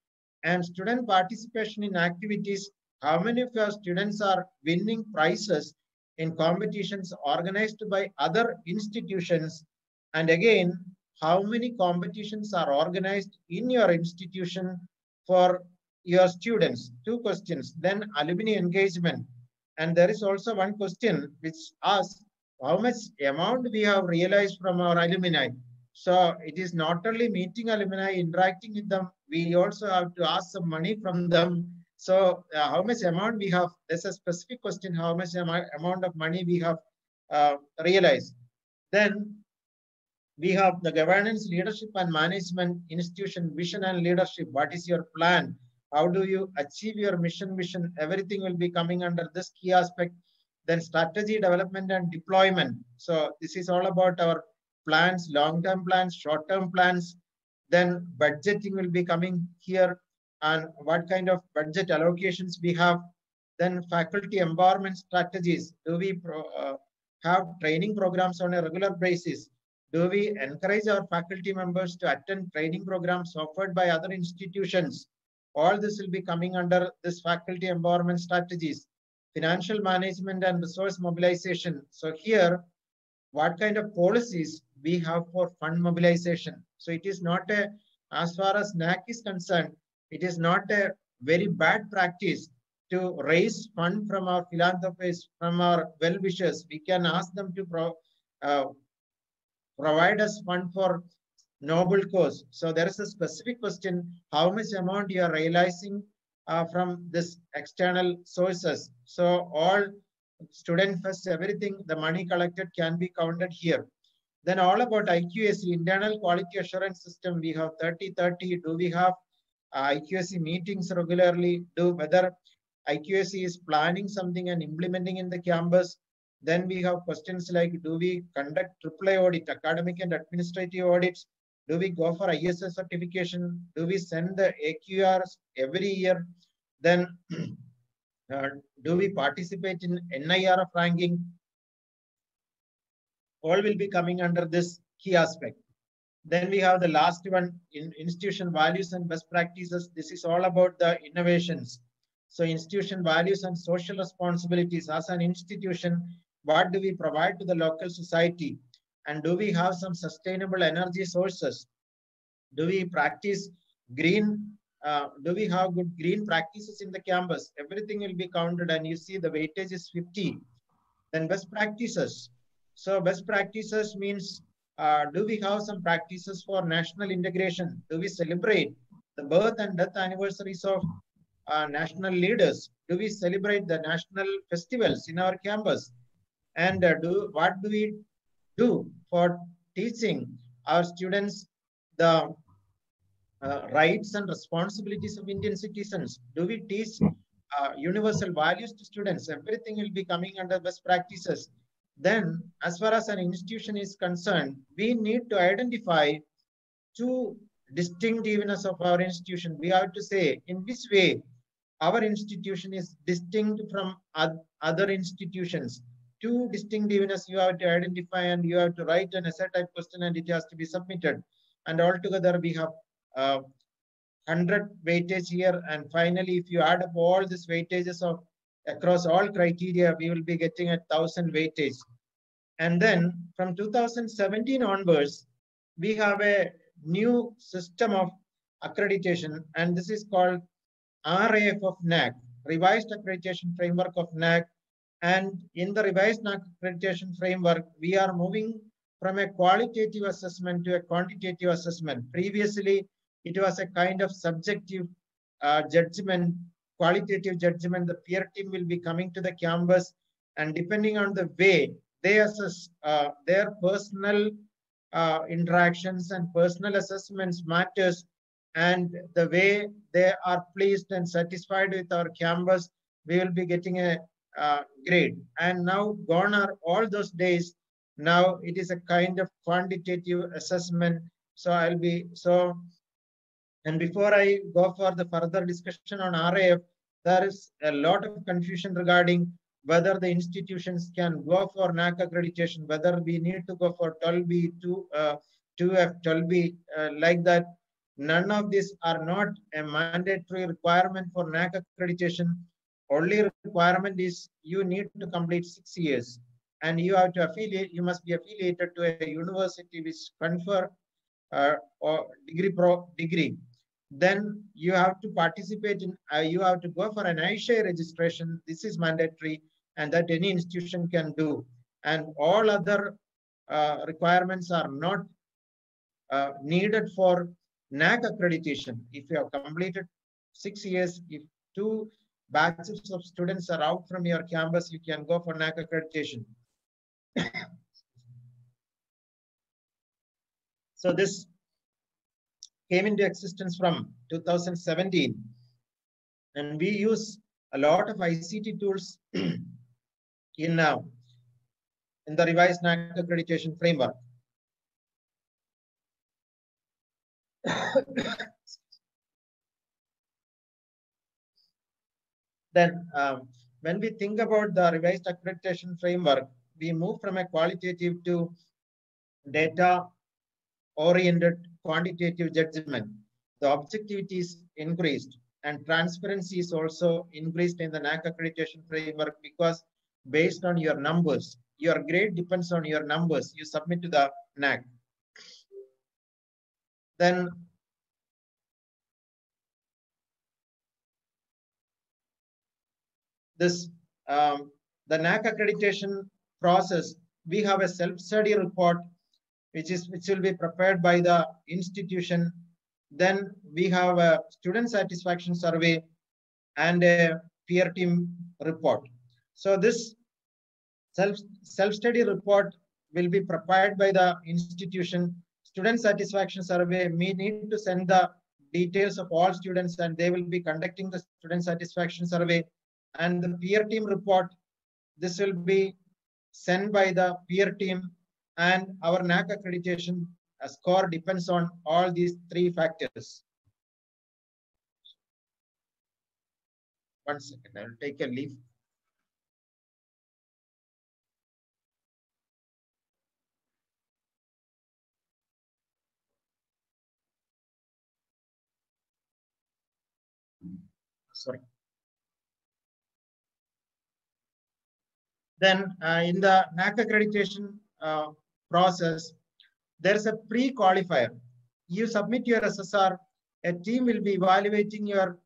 And student participation in activities, how many of your students are winning prizes in competitions organized by other institutions? And again, how many competitions are organized in your institution for your students? Two questions. Then alumni engagement. And there is also one question which asks how much amount we have realized from our alumni. So it is not only meeting alumni, interacting with them, we also have to ask some money from them. So how much amount we have, there's a specific question, how much amount of money we have realized. Then we have the governance, leadership and management, institution, vision and leadership. What is your plan? How do you achieve your mission, vision? Everything will be coming under this key aspect. Then strategy, development and deployment. So this is all about our plans, long-term plans, short-term plans. Then budgeting will be coming here and what kind of budget allocations we have. Then faculty empowerment strategies. Do we have training programs on a regular basis? Do we encourage our faculty members to attend training programs offered by other institutions? All this will be coming under this faculty empowerment strategies. Financial management and resource mobilization. So here, what kind of policies we have for fund mobilization? So it is not a, as far as NAC is concerned, it is not a very bad practice to raise fund from our philanthropists, from our well-wishers. We can ask them to provide us fund for noble cause. So there is a specific question, how much amount you are realizing from this external sources. So all student first, everything, the money collected can be counted here. Then all about IQAC, internal quality assurance system, we have 30-30. Do we have IQAC meetings regularly? Do whether IQAC is planning something and implementing in the campus? Then we have questions like, do we conduct AAA audit, academic and administrative audits? Do we go for ISS certification? Do we send the AQRs every year? Then do we participate in NIRF ranking? All will be coming under this key aspect. Then we have the last one, in institution values and best practices. This is all about the innovations. So institution values and social responsibilities. As an institution, what do we provide to the local society? And do we have some sustainable energy sources? Do we practice green? Do we have good green practices in the campus? Everything will be counted and you see the weightage is 50. Then best practices. So best practices means, do we have some practices for national integration? Do we celebrate the birth and death anniversaries of national leaders? Do we celebrate the national festivals in our campus? And what do we do for teaching our students the rights and responsibilities of Indian citizens? Do we teach universal values to students? Everything will be coming under best practices. Then, as far as an institution is concerned, we need to identify two distinctiveness of our institution. We have to say in which way our institution is distinct from other institutions. Two distinctiveness you have to identify and you have to write an essay type question and it has to be submitted. And altogether we have 100 weightage here. And finally, if you add up all these weightages of across all criteria, we will be getting 1,000 weightage. And then from 2017 onwards, we have a new system of accreditation, and this is called RAF of NAC, Revised Accreditation Framework of NAC. And in the Revised NAC Accreditation Framework, we are moving from a qualitative assessment to a quantitative assessment. Previously, it was a kind of subjective judgment, qualitative judgment. The peer team will be coming to the campus, and depending on the way they assess their personal interactions and personal assessments matters, and the way they are pleased and satisfied with our campus, we will be getting a grade. And now gone are all those days. Now it is a kind of quantitative assessment. So and before I go for the further discussion on RAF, there is a lot of confusion regarding whether the institutions can go for NAC accreditation, whether we need to go for 12B, 2F, 12B, like that. None of these are not a mandatory requirement for NAC accreditation. Only requirement is you need to complete 6 years, and you have to affiliate. You must be affiliated to a university which confer or degree. Then you have to participate in. You have to go for an ISHA registration. This is mandatory, and that any institution can do. And all other requirements are not needed for NAC accreditation. If you have completed 6 years, if 2 batches of students are out from your campus, you can go for NAC accreditation. So this came into existence from 2017, and we use a lot of ICT tools in the revised NAC accreditation framework. Then when we think about the revised accreditation framework, we move from a qualitative to data-oriented quantitative judgment. The objectivity is increased and transparency is also increased in the NAC accreditation framework, because based on your numbers, your grade depends on your numbers you submit to the NAC. Then this the NAC accreditation process, we have a self-study report which will be prepared by the institution. Then we have a student satisfaction survey and a peer team report. So this self-study report will be prepared by the institution. Student satisfaction survey, we need to send the details of all students and they will be conducting the student satisfaction survey. And the peer team report, this will be sent by the peer team, and our NAC accreditation score depends on all these 3 factors. One second, I will take a leaf. Sorry. Then in the NAC accreditation process, there's a pre-qualifier. You submit your SSR, a team will be evaluating your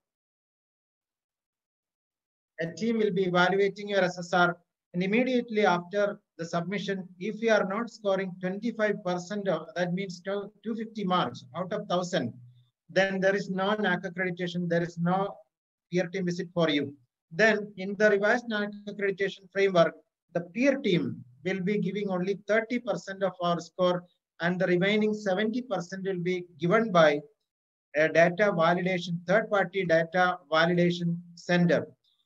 SSR, and immediately after the submission, if you are not scoring 25%, that means 250 marks out of 1,000, then there is no NAC accreditation, there is no peer team visit for you. Then in the revised NAC accreditation framework, the peer team will be giving only 30% of our score, and the remaining 70% will be given by a data validation, third-party data validation center.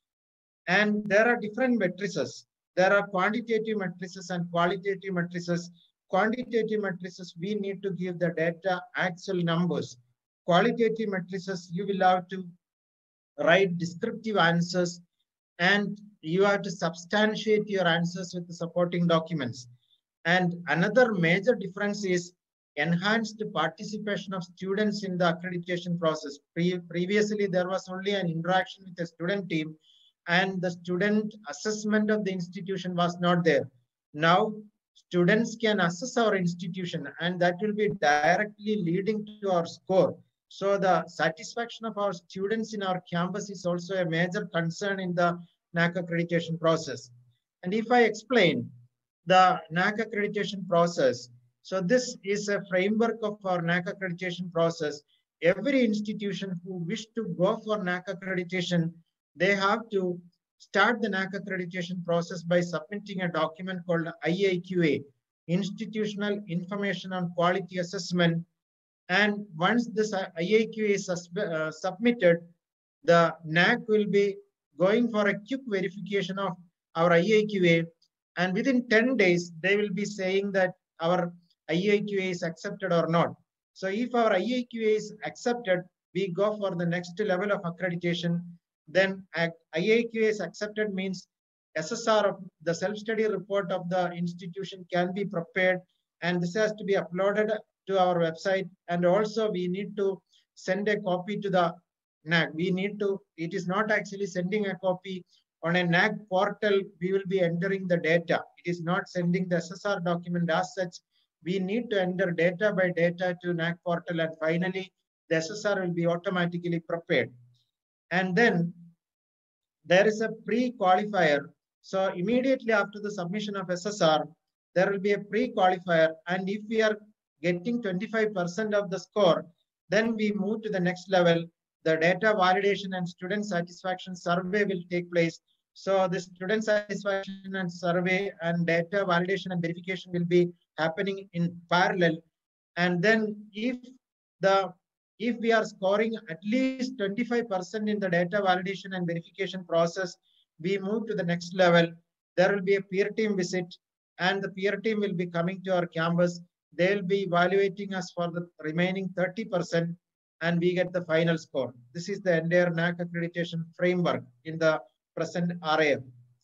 And there are different matrices. There are quantitative matrices and qualitative matrices. Quantitative matrices, we need to give the data actual numbers. Qualitative matrices, you will have to write descriptive answers and you have to substantiate your answers with the supporting documents. And another major difference is enhanced participation of students in the accreditation process. Previously, there was only an interaction with the student team and the student assessment of the institution was not there. Now, students can assess our institution and that will be directly leading to our score. So the satisfaction of our students in our campus is also a major concern in the NAC accreditation process. And if I explain the NAC accreditation process, so this is a framework of our NAC accreditation process. Every institution who wish to go for NAC accreditation, they have to start the NAC accreditation process by submitting a document called IIQA, Institutional Information on Quality Assessment. And once this IIQA is submitted, the NAC will be going for a quick verification of our IIQA. And within 10 days, they will be saying that our IIQA is accepted or not. So if our IIQA is accepted, we go for the next level of accreditation. Then IIQA is accepted means SSR of the self-study report of the institution can be prepared, and this has to be uploaded to our website. And also we need to send a copy to the NAC. We need to, it is not actually sending a copy on a NAC portal. We will be entering the data. It is not sending the SSR document as such. We need to enter data by data to NAC portal, and finally the SSR will be automatically prepared. And then there is a pre-qualifier. So immediately after the submission of SSR, there will be a pre-qualifier. And if we are getting 25% of the score, then we move to the next level. The data validation and student satisfaction survey will take place. So the student satisfaction and survey and data validation and verification will be happening in parallel. And then if we are scoring at least 25% in the data validation and verification process, we move to the next level. There will be a peer team visit, and the peer team will be coming to our campus. They'll be evaluating us for the remaining 30%, and we get the final score. This is the entire NAC accreditation framework in the present RAF.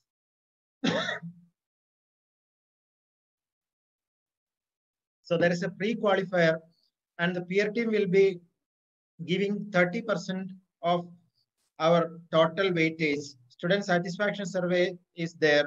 So there is a pre-qualifier, and the peer team will be giving 30% of our total weightage. Student satisfaction survey is there,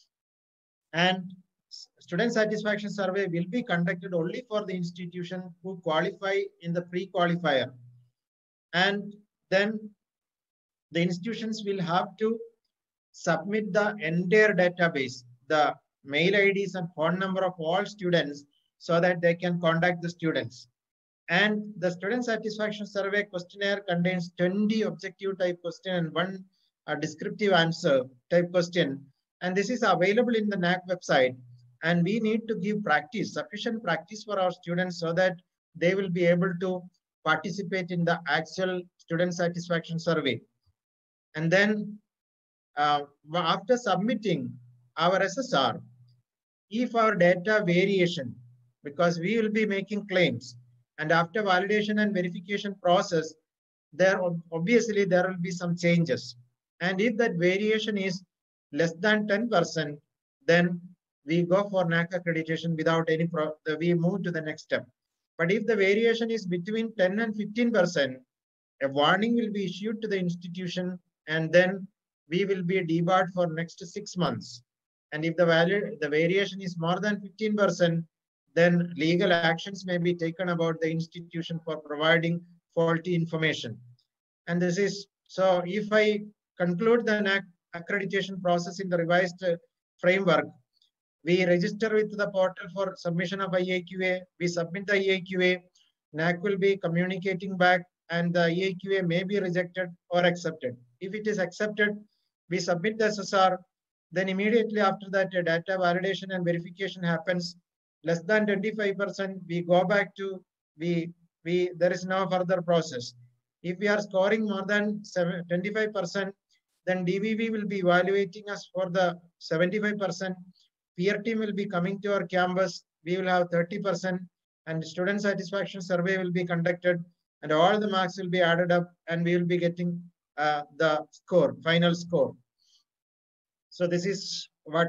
and student satisfaction survey will be conducted only for the institution who qualify in the pre-qualifier. And then the institutions will have to submit the entire database, the mail IDs and phone number of all students, so that they can contact the students. And the student satisfaction survey questionnaire contains 20 objective type question and one descriptive answer type question. And this is available in the NAC website. And we need to give practice, sufficient practice for our students, so that they will be able to participate in the actual student satisfaction survey. And then after submitting our SSR, if our data variation, because we will be making claims, and after validation and verification process, obviously there will be some changes. And if that variation is less than 10%, then we go for NAC accreditation without any we move to the next step. But if the variation is between 10 and 15%, a warning will be issued to the institution, and then we will be debarred for next 6 months. And if the variation is more than 15%, then legal actions may be taken about the institution for providing faulty information. And this is, so if I conclude the NAC accreditation process in the revised framework, we register with the portal for submission of IAQA, we submit the IAQA, NAC will be communicating back, and the IAQA may be rejected or accepted. If it is accepted, we submit the SSR, then immediately after that, data validation and verification happens. Less than 25%, we go back to, there is no further process. If we are scoring more than 25%, then DVV will be evaluating us for the 75%. Peer team will be coming to our campus. We will have 30%, and student satisfaction survey will be conducted, and all the marks will be added up, and we will be getting the score, final score. So this is what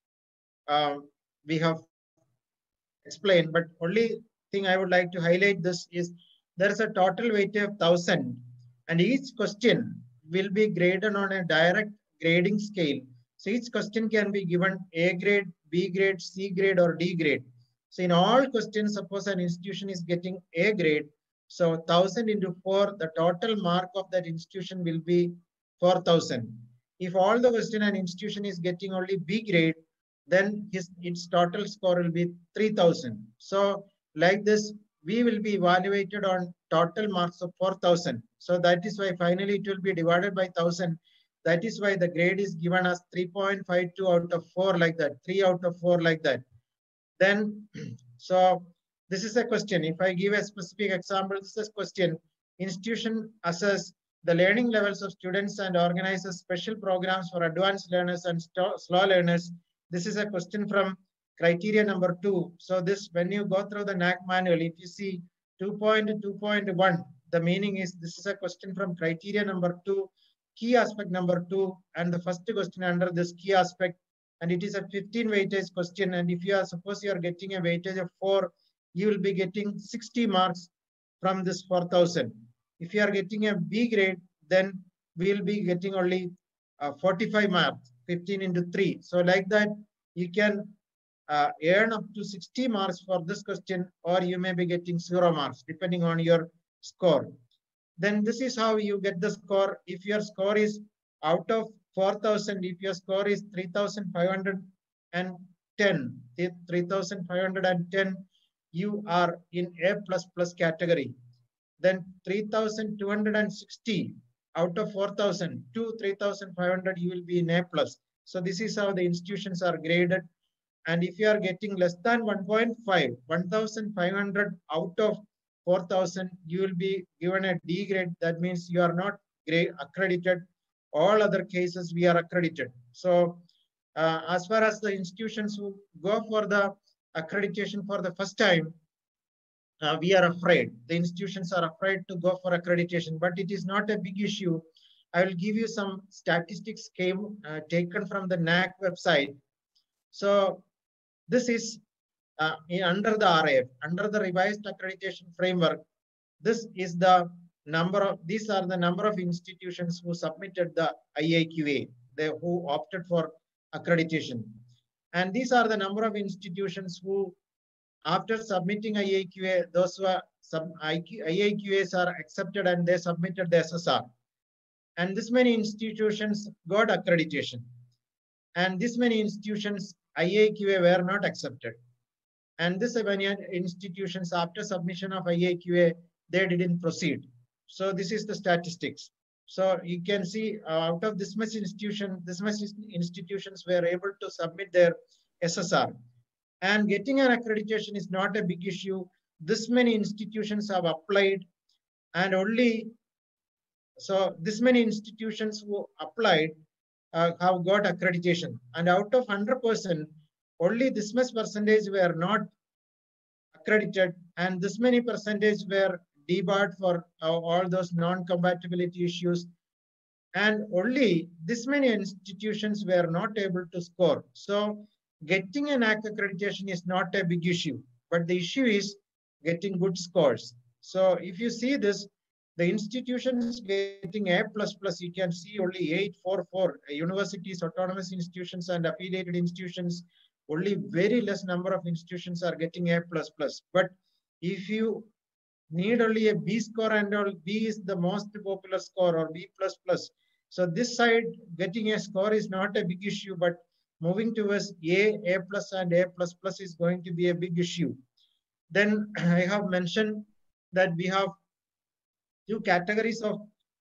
we have explained, but only thing I would like to highlight this is there is a total weight of 1,000, and each question will be graded on a direct grading scale. So each question can be given A grade, B grade, C grade, or D grade. So in all questions, suppose an institution is getting A grade, so 1,000 into 4, the total mark of that institution will be 4,000. If all the question an institution is getting only B grade, then its total score will be 3,000. So like this, we will be evaluated on total marks of 4,000. So that is why finally it will be divided by 1,000. That is why the grade is given as 3.52 out of 4 like that, 3 out of 4 like that. Then, so this is a question. If I give a specific example, this is a question. Institution assess the learning levels of students and organizes special programs for advanced learners and slow learners. This is a question from criteria number 2. So this, when you go through the NAC manual, if you see 2.2.1, the meaning is this is a question from criteria number 2, key aspect number 2, and the first question under this key aspect, and it is a 15 weightage question. And if you are, suppose you are getting a weightage of 4, you will be getting 60 marks from this 4,000. If you are getting a B grade, then we'll be getting only 45 marks, 15 into 3. So like that, you can earn up to 60 marks for this question, or you may be getting 0 marks depending on your score. Then this is how you get the score. If your score is out of 4,000, if your score is 3,510, you are in A++ category. Then 3,260 out of 4,000 to 3,500, you will be in A+. So this is how the institutions are graded. And if you are getting less than 1.5, 1,500 out of 4,000, you will be given a D grade. That means you are not accredited. All other cases, we are accredited. So as far as the institutions who go for the accreditation for the first time, we are afraid. The institutions are afraid to go for accreditation, but it is not a big issue. I will give you some statistics taken from the NAAC website. So this is under the RAF, under the revised accreditation framework. This is the number of, these are the number of institutions who submitted the IAQA, who opted for accreditation. And these are the number of institutions who, after submitting IAQA, those who are IAQAs are accepted and they submitted the SSR. And this many institutions got accreditation. And this many institutions, IAQA were not accepted. And this many institutions, after submission of IAQA, they didn't proceed. So this is the statistics. So you can see out of this much institutions were able to submit their SSR. And getting an accreditation is not a big issue. This many institutions have applied, and only, so this many institutions who applied have got accreditation. And out of 100%, only this much percentage were not accredited, and this many percentage were debarred for all those non-compatibility issues. And only this many institutions were not able to score. So getting an NAAC accreditation is not a big issue, but the issue is getting good scores. So if you see this, the institutions getting A++, you can see only 844 universities, autonomous institutions, and affiliated institutions. Only very less number of institutions are getting A++. But if you need only a B score, and all, B is the most popular score, or B++. So this side, getting a score is not a big issue, but moving towards A+, and A++ is going to be a big issue. Then I have mentioned that we have two categories of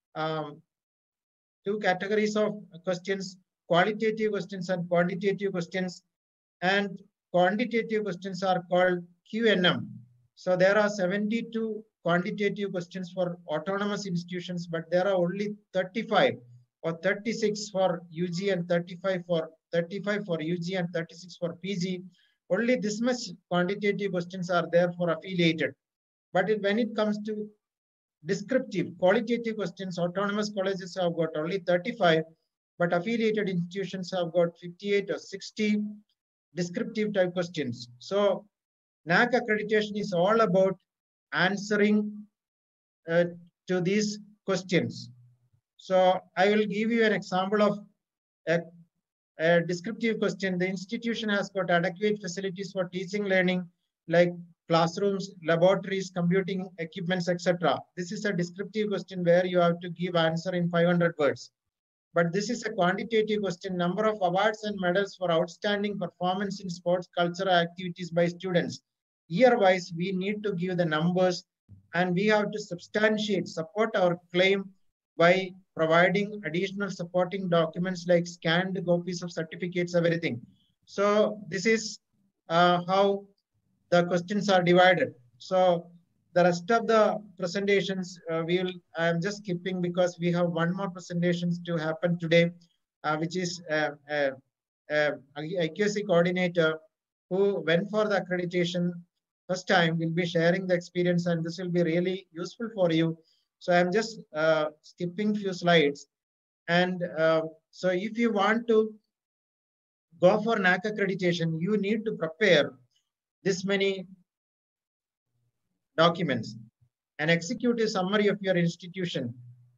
questions: qualitative questions and quantitative questions. And quantitative questions are called QNM. So there are 72 quantitative questions for autonomous institutions, but there are only 35 or 36 for UG and 35 for UG and 36 for PG. Only this much quantitative questions are there for affiliated. But when it comes to descriptive, qualitative questions, autonomous colleges have got only 35, but affiliated institutions have got 58 or 60 descriptive type questions. So NAAC accreditation is all about answering to these questions. So I will give you an example of a descriptive question. The institution has got adequate facilities for teaching, learning, like classrooms, laboratories, computing equipments, etc. This is a descriptive question where you have to give answer in 500 words. But this is a quantitative question: number of awards and medals for outstanding performance in sports cultural activities by students. Year-wise, we need to give the numbers, and we have to substantiate, support our claim by providing additional supporting documents like scanned copies of certificates, everything. So this is how the questions are divided. So the rest of the presentations, I am just skipping because we have one more presentations to happen today, which is IQAC coordinator who went for the accreditation first time will be sharing the experience, and this will be really useful for you. So I'm just skipping few slides. And so if you want to go for NAAC accreditation, you need to prepare this many documents. an executive summary of your institution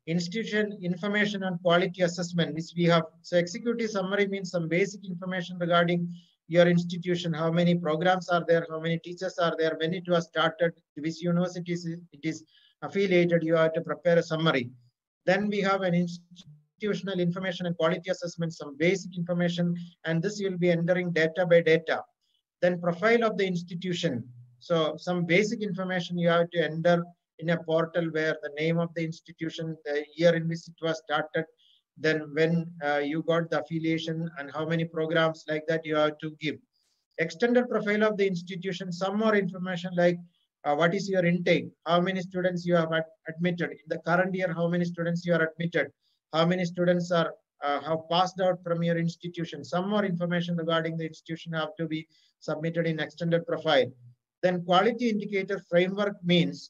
information and quality assessment, which we have. So executive summary means some basic information regarding your institution, how many programs are there, how many teachers are there, when it was started, which universities it is affiliated, you have to prepare a summary. Then we have an institutional information and quality assessment, some basic information, and this you will be entering data by data. Then profile of the institution. So some basic information you have to enter in a portal where the name of the institution, the year in which it was started, then when you got the affiliation and how many programs like that you have to give. Extended profile of the institution, some more information like what is your intake, how many students you have admitted. In the current year, how many students you are admitted, how many students are have passed out from your institution. Some more information regarding the institution have to be submitted in extended profile. Then quality indicator framework means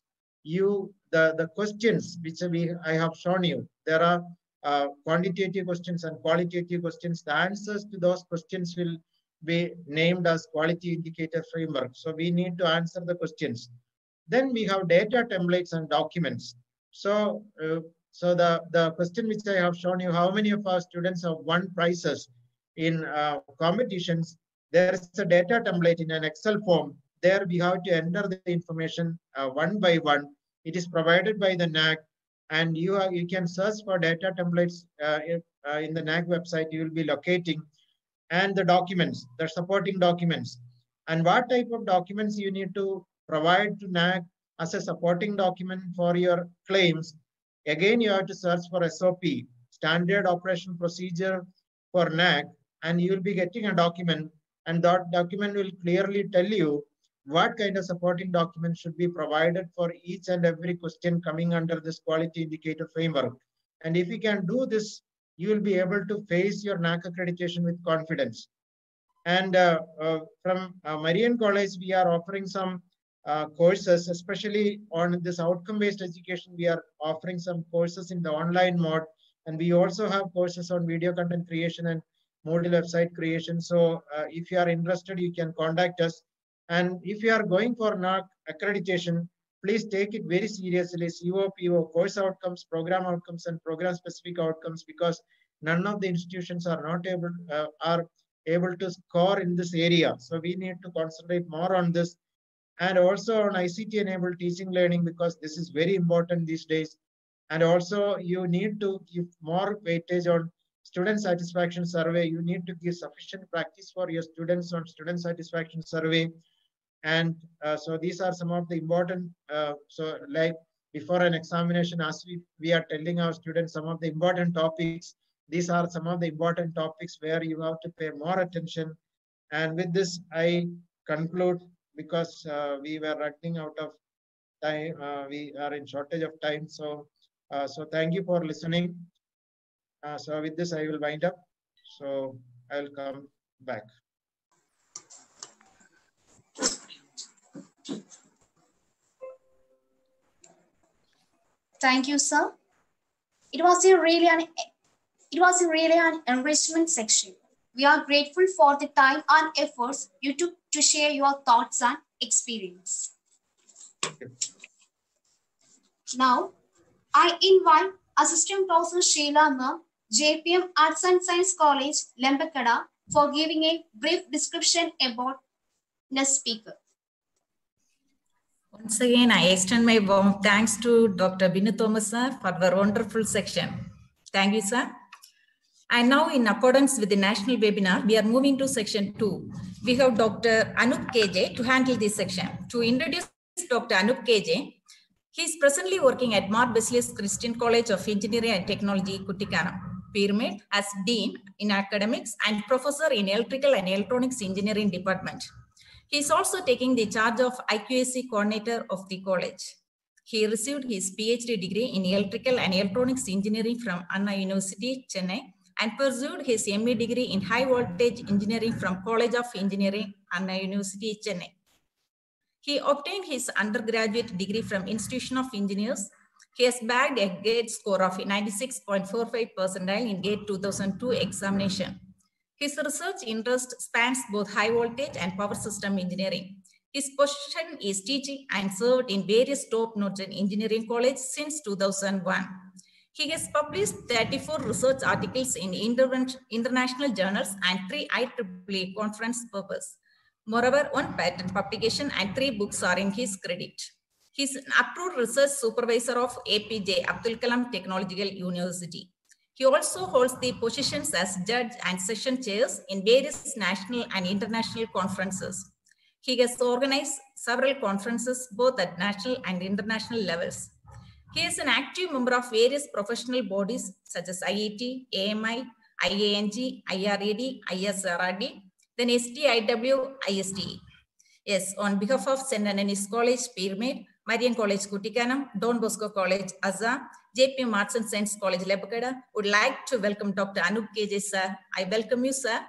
the questions which I have shown you. There are quantitative questions and qualitative questions. The answers to those questions will be named as quality indicator framework. So we need to answer the questions. Then we have data templates and documents. So the question which I have shown you, how many of our students have won prizes in competitions, there is a data template in an Excel form. There we have to enter the information one by one. It is provided by the NAAC, and you can search for data templates in the NAAC website. You will be locating, and the documents, the supporting documents, and what type of documents you need to provide to NAAC as a supporting document for your claims. Again, you have to search for SOP, Standard Operation Procedure for NAAC, and you will be getting a document, and that document will clearly tell you what kind of supporting documents should be provided for each and every question coming under this quality indicator framework. And if you can do this, you will be able to face your NAAC accreditation with confidence. And from Marian College, we are offering some courses, especially on this outcome-based education. We are offering some courses in the online mode, and we also have courses on video content creation and Moodle website creation. So if you are interested, you can contact us. And if you are going for NAAC accreditation, please take it very seriously. COPO, course outcomes, program outcomes, and program-specific outcomes, because none of the institutions are not able to score in this area. So we need to concentrate more on this, and also on ICT-enabled teaching learning, because this is very important these days. And also you need to give more weightage on student satisfaction survey. You need to give sufficient practice for your students on student satisfaction survey. And so these are some of the important, so like before an examination, as we are telling our students some of the important topics, these are some of the important topics where you have to pay more attention. And with this, I conclude, because we were running out of time. We are in shortage of time. So thank you for listening. So with this, I will wind up. So I'll come back.
Thank you, sir. It was really an enrichment section. We are grateful for the time and efforts you took to share your thoughts and experience. Now, I invite Assistant Professor Sheila Ma'am, JPM Arts and Science College, Lembakada, for giving a brief description about the speaker.
Once again, I extend my warm thanks to Dr. Binu Thomas sir for the wonderful section. Thank you, sir. And now, in accordance with the national webinar, we are moving to section 2. We have Dr. Anup KJ to handle this section. To introduce Dr. Anup KJ, he is presently working at Mar Basilius Christian College of Engineering and Technology, Kutikana, Pyramid, as Dean in Academics and Professor in Electrical and Electronics Engineering Department. He is also taking the charge of IQAC coordinator of the college. He received his PhD degree in Electrical and Electronics Engineering from Anna University, Chennai, and pursued his MA degree in High Voltage Engineering from College of Engineering, Anna University, Chennai. He obtained his undergraduate degree from Institution of Engineers. He has bagged a GATE score of 96.45% in GATE 2002 examination. His research interest spans both high voltage and power system engineering. His position is teaching and served in various top-notch engineering colleges since 2001. He has published 34 research articles in international journals and 3 IEEE conference papers. Moreover, 1 patent publication and 3 books are in his credit. He is an approved research supervisor of APJ Abdul Kalam Technological University. He also holds the positions as judge and session chairs in various national and international conferences. He has organized several conferences both at national and international levels. He is an active member of various professional bodies such as IET, AMI, IANG, IRAD, ISRRD, then STIW, ISTE. Yes, on behalf of St. Anthony's College, Pyramid, Marian College, Kutikanam, Don Bosco College, Azza, JPM Arts and Science College, Lebakada, would like to welcome Dr. Anup KJ, sir. I welcome you, sir.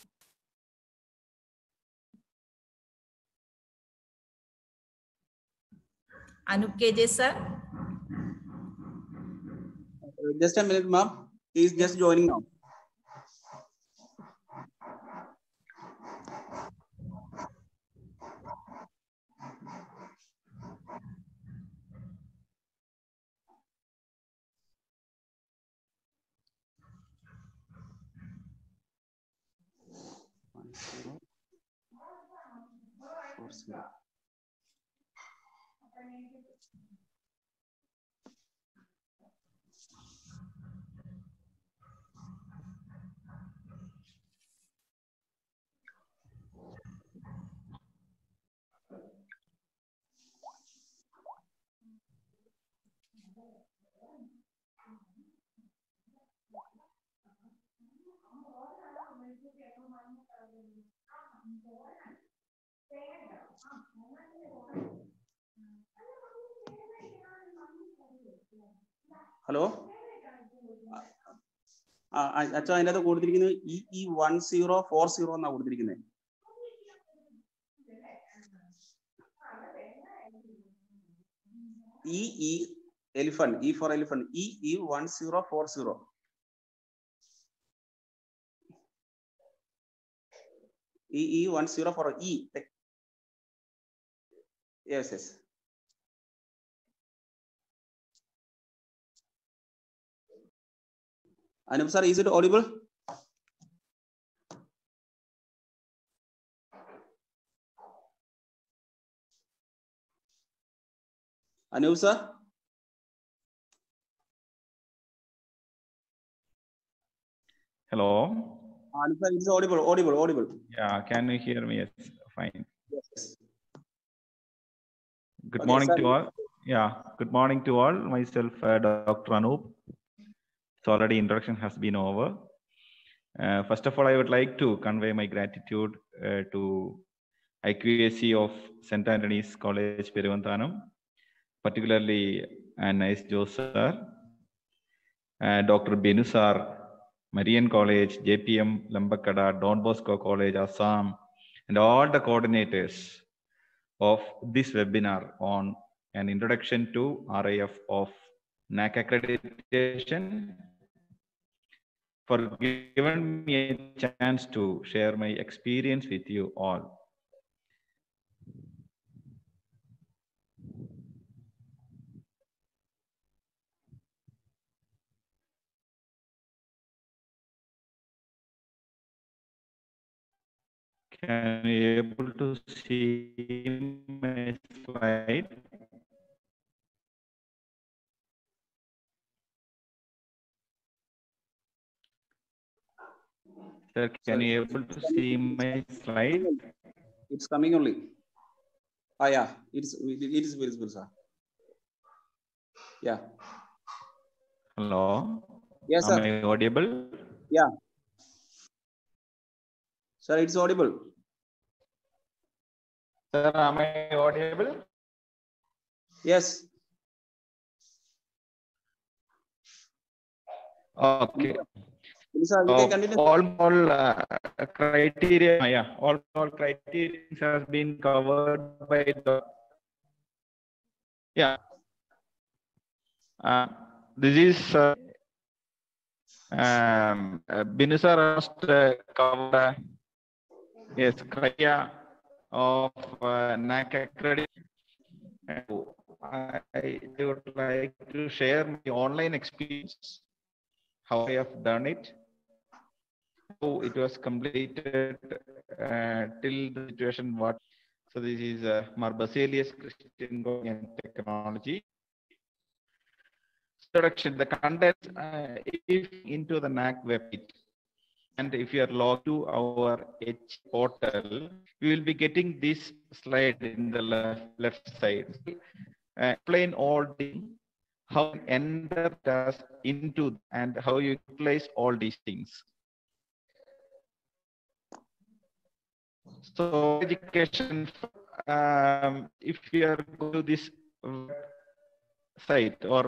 Anup KJ, sir.
Just a minute, ma'am. He is just joining now. Hello. അച്ഛാ അതിനകത്ത് കൊടുത്തിരിക്കുന്നത് EE1040 എന്നാ കൊടുത്തിരിക്കുന്നത്. EE elephant, E for elephant, EE1040. EE1040 E. Yes, yes. Anup sir, is it audible? Anup sir?
Hello.
Anup sir, it's audible.
Yeah, can you hear me? Yes, fine.
Yes.
Good
Okay,
morning
sir.
to all. Yeah, good morning to all. Myself, Dr. Anup. So already introduction has been over. First of all, I would like to convey my gratitude to IQAC of St. Anthony's College, Perivanthanam, particularly Nice Jose sir, Dr. Binu sir, Marian College, JPM Lambakada, Don Bosco College, Assam, and all the coordinators of this webinar on an introduction to RIF of NAC accreditation, for giving me a chance to share my experience with you all. Can you able to see my slide? Sir, can you able to see my slide?
It's coming only. Yeah, it is visible, sir. Yeah.
Hello.
Yes, sir.
Am I audible?
Yeah. Sir, it's audible.
Sir, am I audible?
Yes.
Okay.
Sir, we can continue.
All criteria, yeah, all criteria has been covered by the, yeah. This is Binu sir has covered, yes, criteria of NAC accreditation. I would like to share my online experience, how I have done it, how it was completed till the situation what. So this is Mar Basilius Christian College and Technology. Introduction, the content if into the NAC website. And if you are logged to our H portal, you will be getting this slide in the left side. Explain all the how you enter us into and how you utilize all these things. So education, if you are going to this site or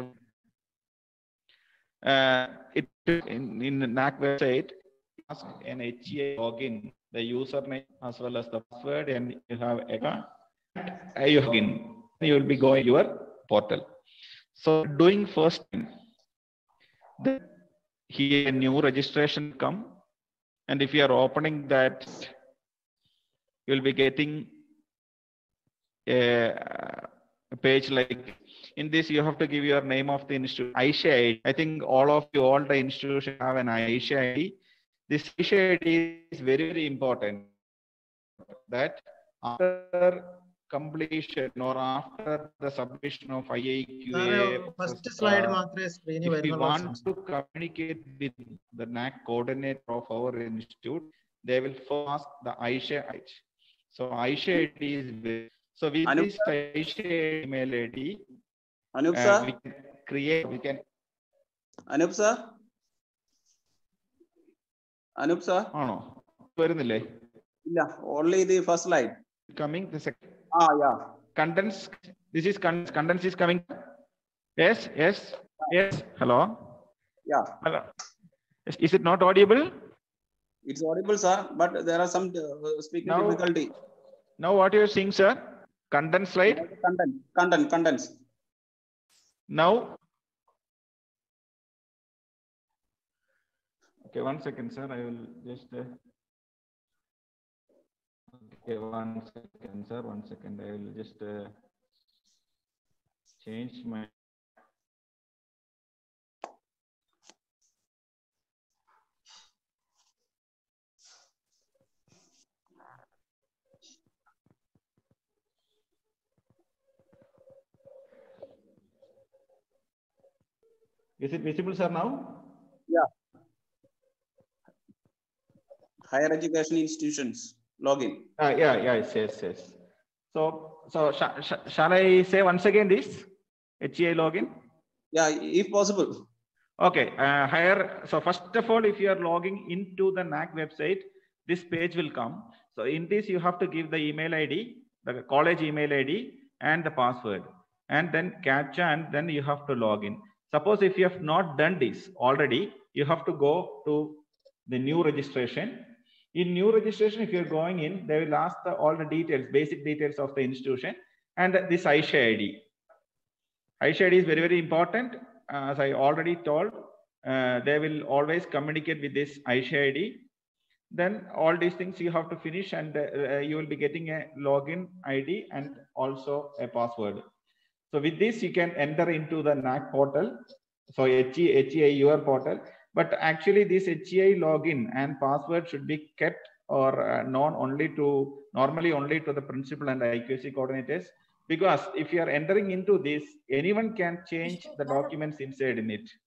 it in the NAC website, ask an HCA login, the username as well as the password, and you have account. You login, you will be going your portal. So doing first thing, then here a new registration come, and if you are opening that, you will be getting a page like in this. You have to give your name of the institute, AISHA ID. I think all the institutions have an AISHA ID. This AISHA ID is very, very important. That after completion or after the submission of IAQA,
first slide
if we want to communicate with the NAC coordinator of our institute, they will first ask the AISHA ID. So AISHA ID is very, so with
Anup,
this AISHA email ID,
Anup sir,
we can create, we can.
Anup sir, Anup sir.
Oh no,
Yeah, only the first slide.
Coming the second.
Ah, yeah.
Contents. This is contents is coming. Yes, yes, yes. Hello.
Yeah.
Hello. Is it not audible?
It's audible, sir, but there are some speaking difficulty.
Now what you are seeing, sir? Content slide.
Contents.
Now. Okay, 1 second, sir. I will just. Okay, 1 second, sir. 1 second. I will just change my. Is it visible, sir, now?
Yeah. Higher education institutions login.
Yes. So shall I say once again this HCI login?
Yeah, if possible.
Okay. So first of all, if you are logging into the NAC website, this page will come. So in this, you have to give the email ID, the college email ID, and the password, and then CAPTCHA, and then you have to log in. Suppose if you have not done this already, you have to go to the new registration. In new registration, if you're going in, they will ask all the details, basic details of the institution, and this AISHA ID. AISHA ID is very, very important. As I already told, they will always communicate with this AISHA ID. Then all these things you have to finish, and you will be getting a login ID and also a password. So with this, you can enter into the NAC portal. So HCI your portal. But actually, this HCI login and password should be kept or known normally only to the principal and IQAC coordinators. Because if you are entering into this, anyone can change the documents inside in it.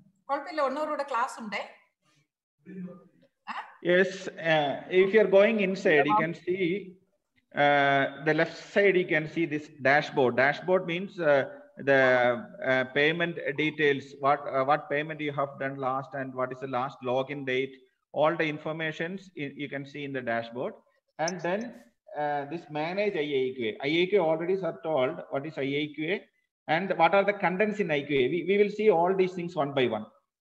Yes, if you are going inside, you can see the left side, you can see this dashboard. Dashboard means the payment details, what payment you have done last and what is the last login date. All the informations you can see in the dashboard. And then this manage IAQA. IAQA already are told what is IAQA and what are the contents in IAQA. We will see all these things one by one.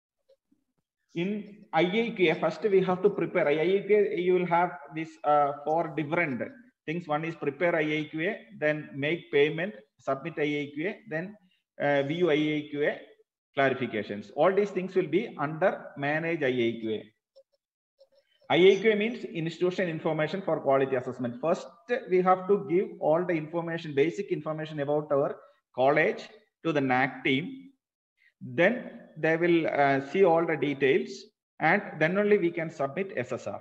In IAQA, first we have to prepare. IAQA, you will have this 4 different things. One is prepare IAQA, then make payment, submit IAQA, then view IAQA clarifications. All these things will be under manage IAQA. IIQA means institution information for quality assessment. First, we have to give all the information, basic information about our college to the NAAC team. Then they will see all the details, and then only we can submit SSR.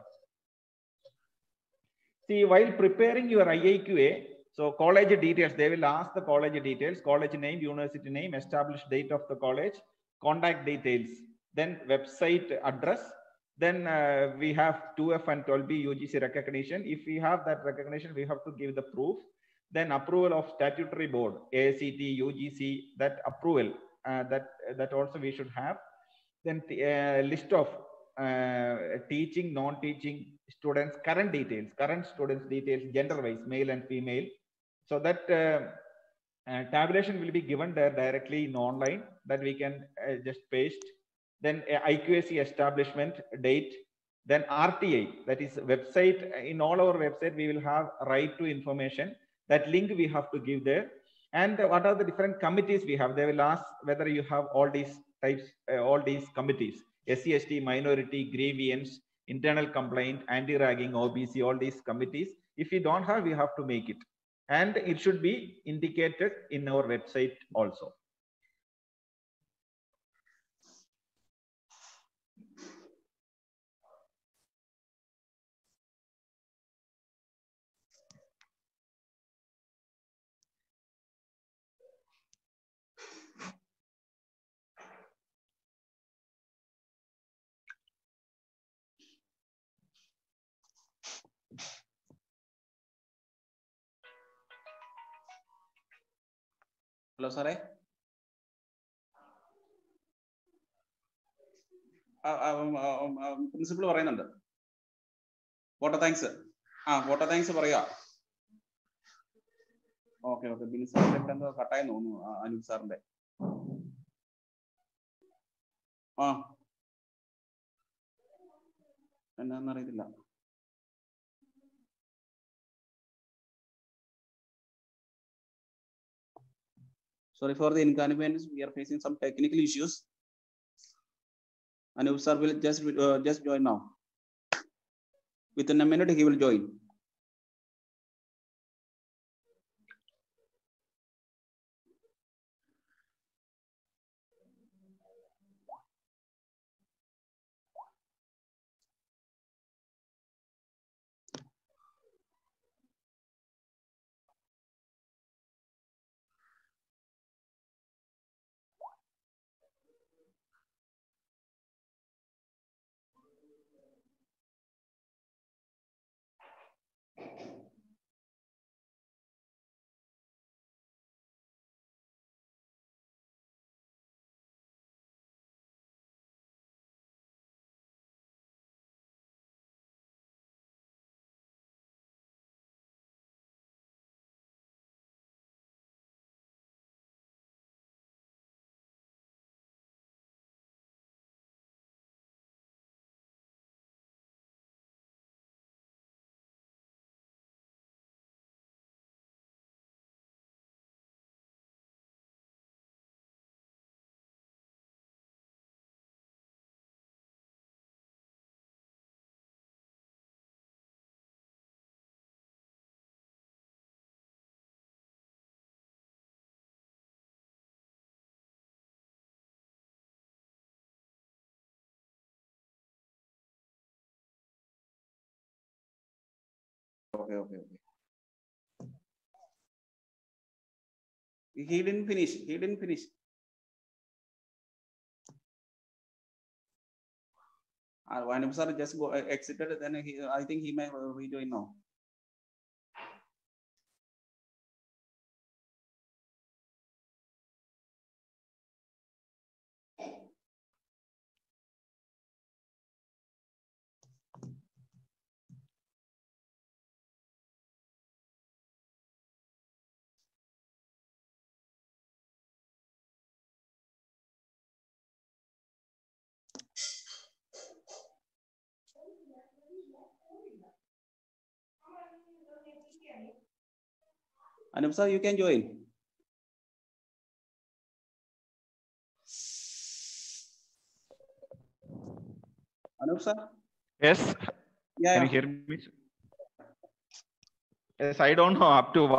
See, while preparing your IIQA, so college details, they will ask the college details, college name, university name, established date of the college, contact details, then website address. Then we have 2F and 12B UGC recognition. If we have that recognition, we have to give the proof. Then approval of statutory board, AICT, UGC, that approval, that also we should have. Then list of teaching, non-teaching students, current details, current students details, gender-wise, male and female. So that tabulation will be given there directly in online, that we can just paste. Then IQAC establishment date, then RTI, that is website. In all our website, we will have right to information. That link we have to give there. And what are the different committees we have? They will ask whether you have all these types, all these committees, SC, ST, minority, grievance, internal complaint, anti-ragging, OBC, all these committees. If you don't have, we have to make it. And it should be indicated in our website also.
Hello, sir. Principal പറയുന്നുണ്ട്. Voter thanks. Voter thanks പറയാ. Okay. Binu സാറിന്റെ എന്തോ കട്ടായി തോന്നുന്നു, അനൂപ് സാറിന്റെ. എന്നാന്നറിയത്തില്ല. Sorry for the inconvenience. We are facing some technical issues. Anup sir will just join now. Within a minute, he will join. Okay. He didn't finish. Anup sir just exited. Then I think he may rejoin now. Anup sir, you can join. Anup sir?
Yes.
Yeah,
Can you hear me? Yes, I don't know up to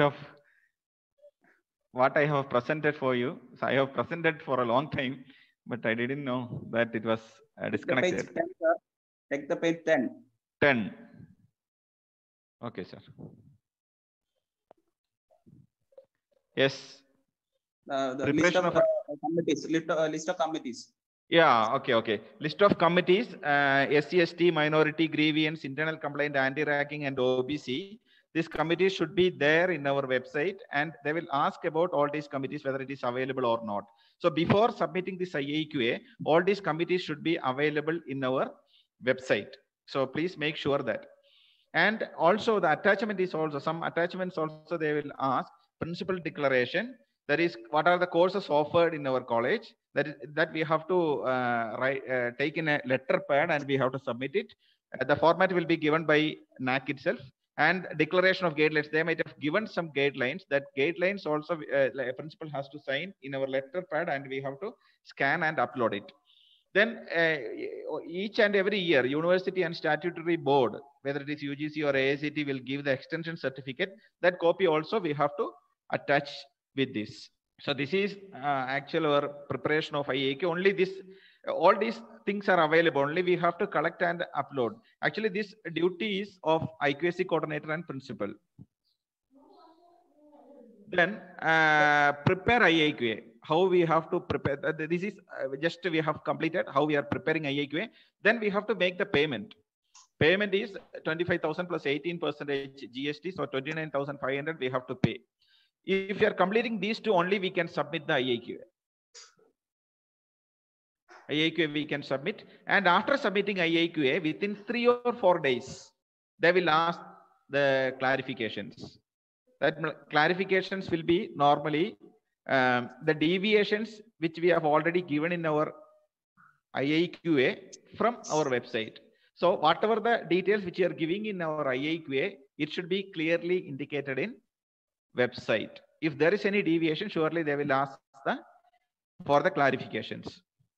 what I have presented for you. So I have presented for a long time, but I didn't know that it was disconnected.
The page 10, sir. Take the page 10.
10. Okay, sir. Yes.
The list of committees. List of committees.
Yeah, okay. List of committees, SC, ST, minority, grievance, internal complaint, anti-racking, and OBC. These committees should be there in our website, and they will ask about all these committees, whether it is available or not. So before submitting this IAQA, all these committees should be available in our website. So please make sure that. And also the attachment is also, some attachments also they will ask principal declaration. That is, what are the courses offered in our college? That we have to take in a letter pad and we have to submit it. The format will be given by NAC itself. And declaration of guidelines, they might have given some guidelines. That guidelines also a principal has to sign in our letter pad, and we have to scan and upload it. Then each and every year, university and statutory board, whether it is UGC or AICT, will give the extension certificate. That copy also we have to attach with this. So this is actual our preparation of IAQ. Only this, all these things are available. Only we have to collect and upload. Actually, this duty is of IQAC coordinator and principal. Then prepare IAQA. How we have to prepare. This is just we have completed how we are preparing IAQA. Then we have to make the payment. Payment is 25,000 plus 18% GST. So 29,500 we have to pay. If you are completing these two only, we can submit the IAQA. IAQA we can submit. And after submitting IAQA, within 3 or 4 days, they will ask the clarifications. That clarifications will be normally the deviations which we have already given in our IAQA from our website. So whatever the details which you are giving in our IAQA, it should be clearly indicated in website. If there is any deviation, surely they will ask for the clarifications.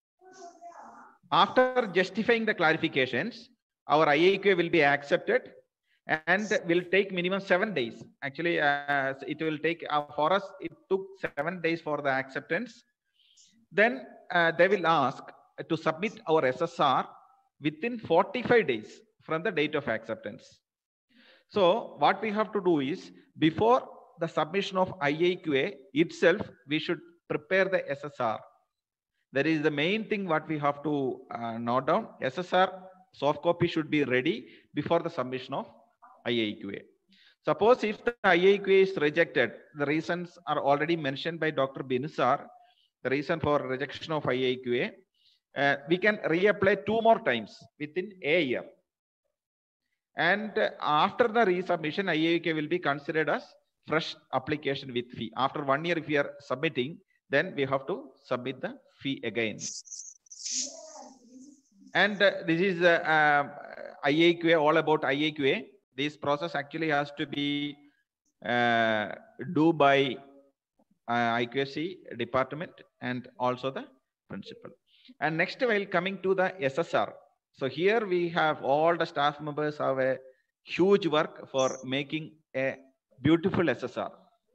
After justifying the clarifications, our IAQA will be accepted and will take minimum 7 days. Actually, it will take for us, it took 7 days for the acceptance. Then they will ask to submit our SSR within 45 days from the date of acceptance. So what we have to do is, before the submission of IAQA itself, we should prepare the SSR. That is the main thing what we have to note down. SSR soft copy should be ready before the submission of IAQA. Suppose if the IAQA is rejected, the reasons are already mentioned by Dr. Binisar. The reason for rejection of IAQA, we can reapply 2 more times within a year. And after the resubmission, IAQA will be considered as fresh application with fee. After 1 year, if we are submitting, then we have to submit the fee again. And this is IAQA, all about IAQA. This process actually has to be do by IQAC department and also the principal. And next, while coming to the SSR. So here we have all the staff members have a huge work for making a beautiful SSR.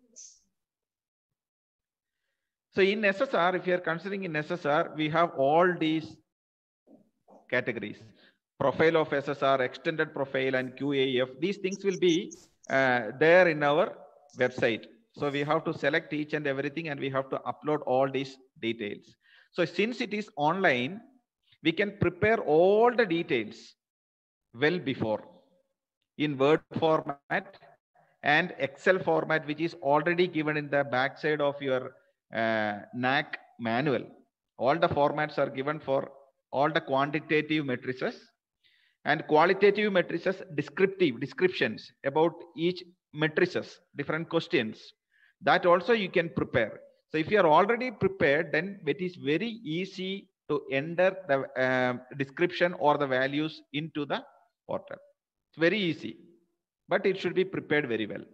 So in SSR, if you are considering in SSR, we have all these categories. Profile of SSR, extended profile, and QAF. These things will be there in our website. So we have to select each and everything, and we have to upload all these details. So since it is online, we can prepare all the details well before in Word format and Excel format, which is already given in the backside of your NAC manual. All the formats are given for all the quantitative matrices and qualitative matrices, descriptions about each matrices, different questions. That also you can prepare. So if you are already prepared, then it is very easy to enter the description or the values into the portal. It's very easy, but it should be prepared very well.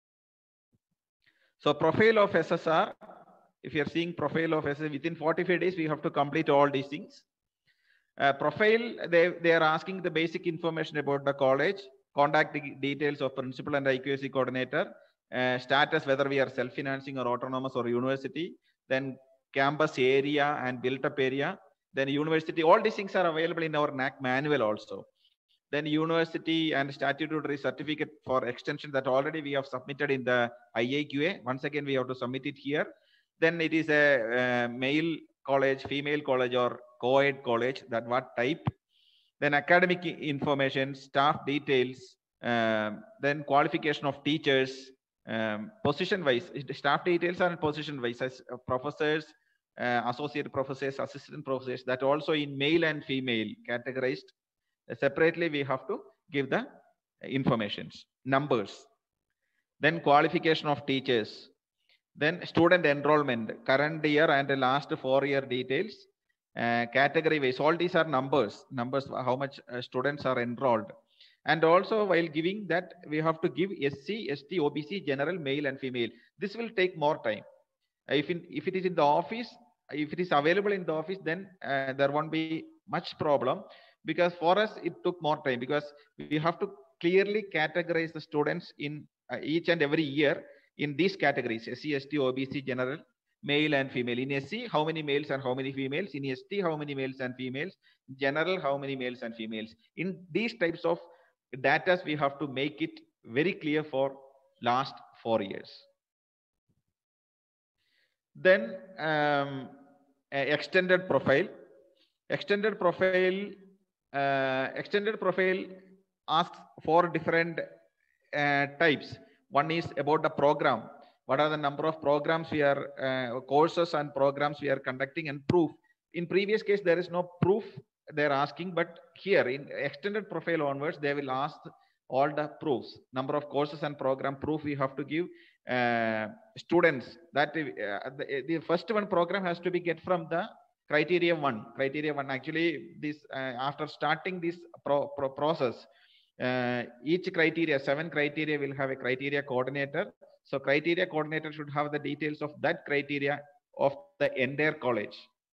So profile of SSR, if you are seeing profile of SSR, within 45 days, we have to complete all these things. Profile, they are asking the basic information about the college, contact details of principal and IQAC coordinator, status, whether we are self-financing or autonomous or university, then campus area and built-up area, then university. All these things are available in our NAC manual also. Then university and statutory certificate for extension that already we have submitted in the IAQA. Once again, we have to submit it here. Then it is a male college, female college, or co-ed college, that what type. Then academic information, staff details, then qualification of teachers, position wise, staff details are position wise, as professors, associate professors, assistant professors, that also in male and female categorized. Separately, we have to give the informations, numbers. Then qualification of teachers. Then student enrollment, current year and the last 4-year details. Category wise, all these are numbers, how much students are enrolled. And also while giving that, we have to give SC, ST, OBC, general, male and female. This will take more time. If it is in the office, if it is available in the office, then there won't be much problem, because for us it took more time, because we have to clearly categorize the students in each and every year in these categories: SC, ST, OBC, general, male and female. In SC, how many males and how many females? In ST, how many males and females? General, how many males and females? In these types of data, we have to make it very clear for last 4 years. Then extended profile. Extended profile asks for different types. One is about the program. What are the number of programs we are, courses and programs we are conducting, and proof. In previous case, there is no proof they're asking, but here in extended profile onwards, they will ask all the proofs. Number of courses and program proof we have to give. Students, that the first one program has to be get from the criteria one. Actually, this after starting this process, each criteria, 7 criteria, will have a criteria coordinator. So criteria coordinator should have the details of that criteria of the entire college.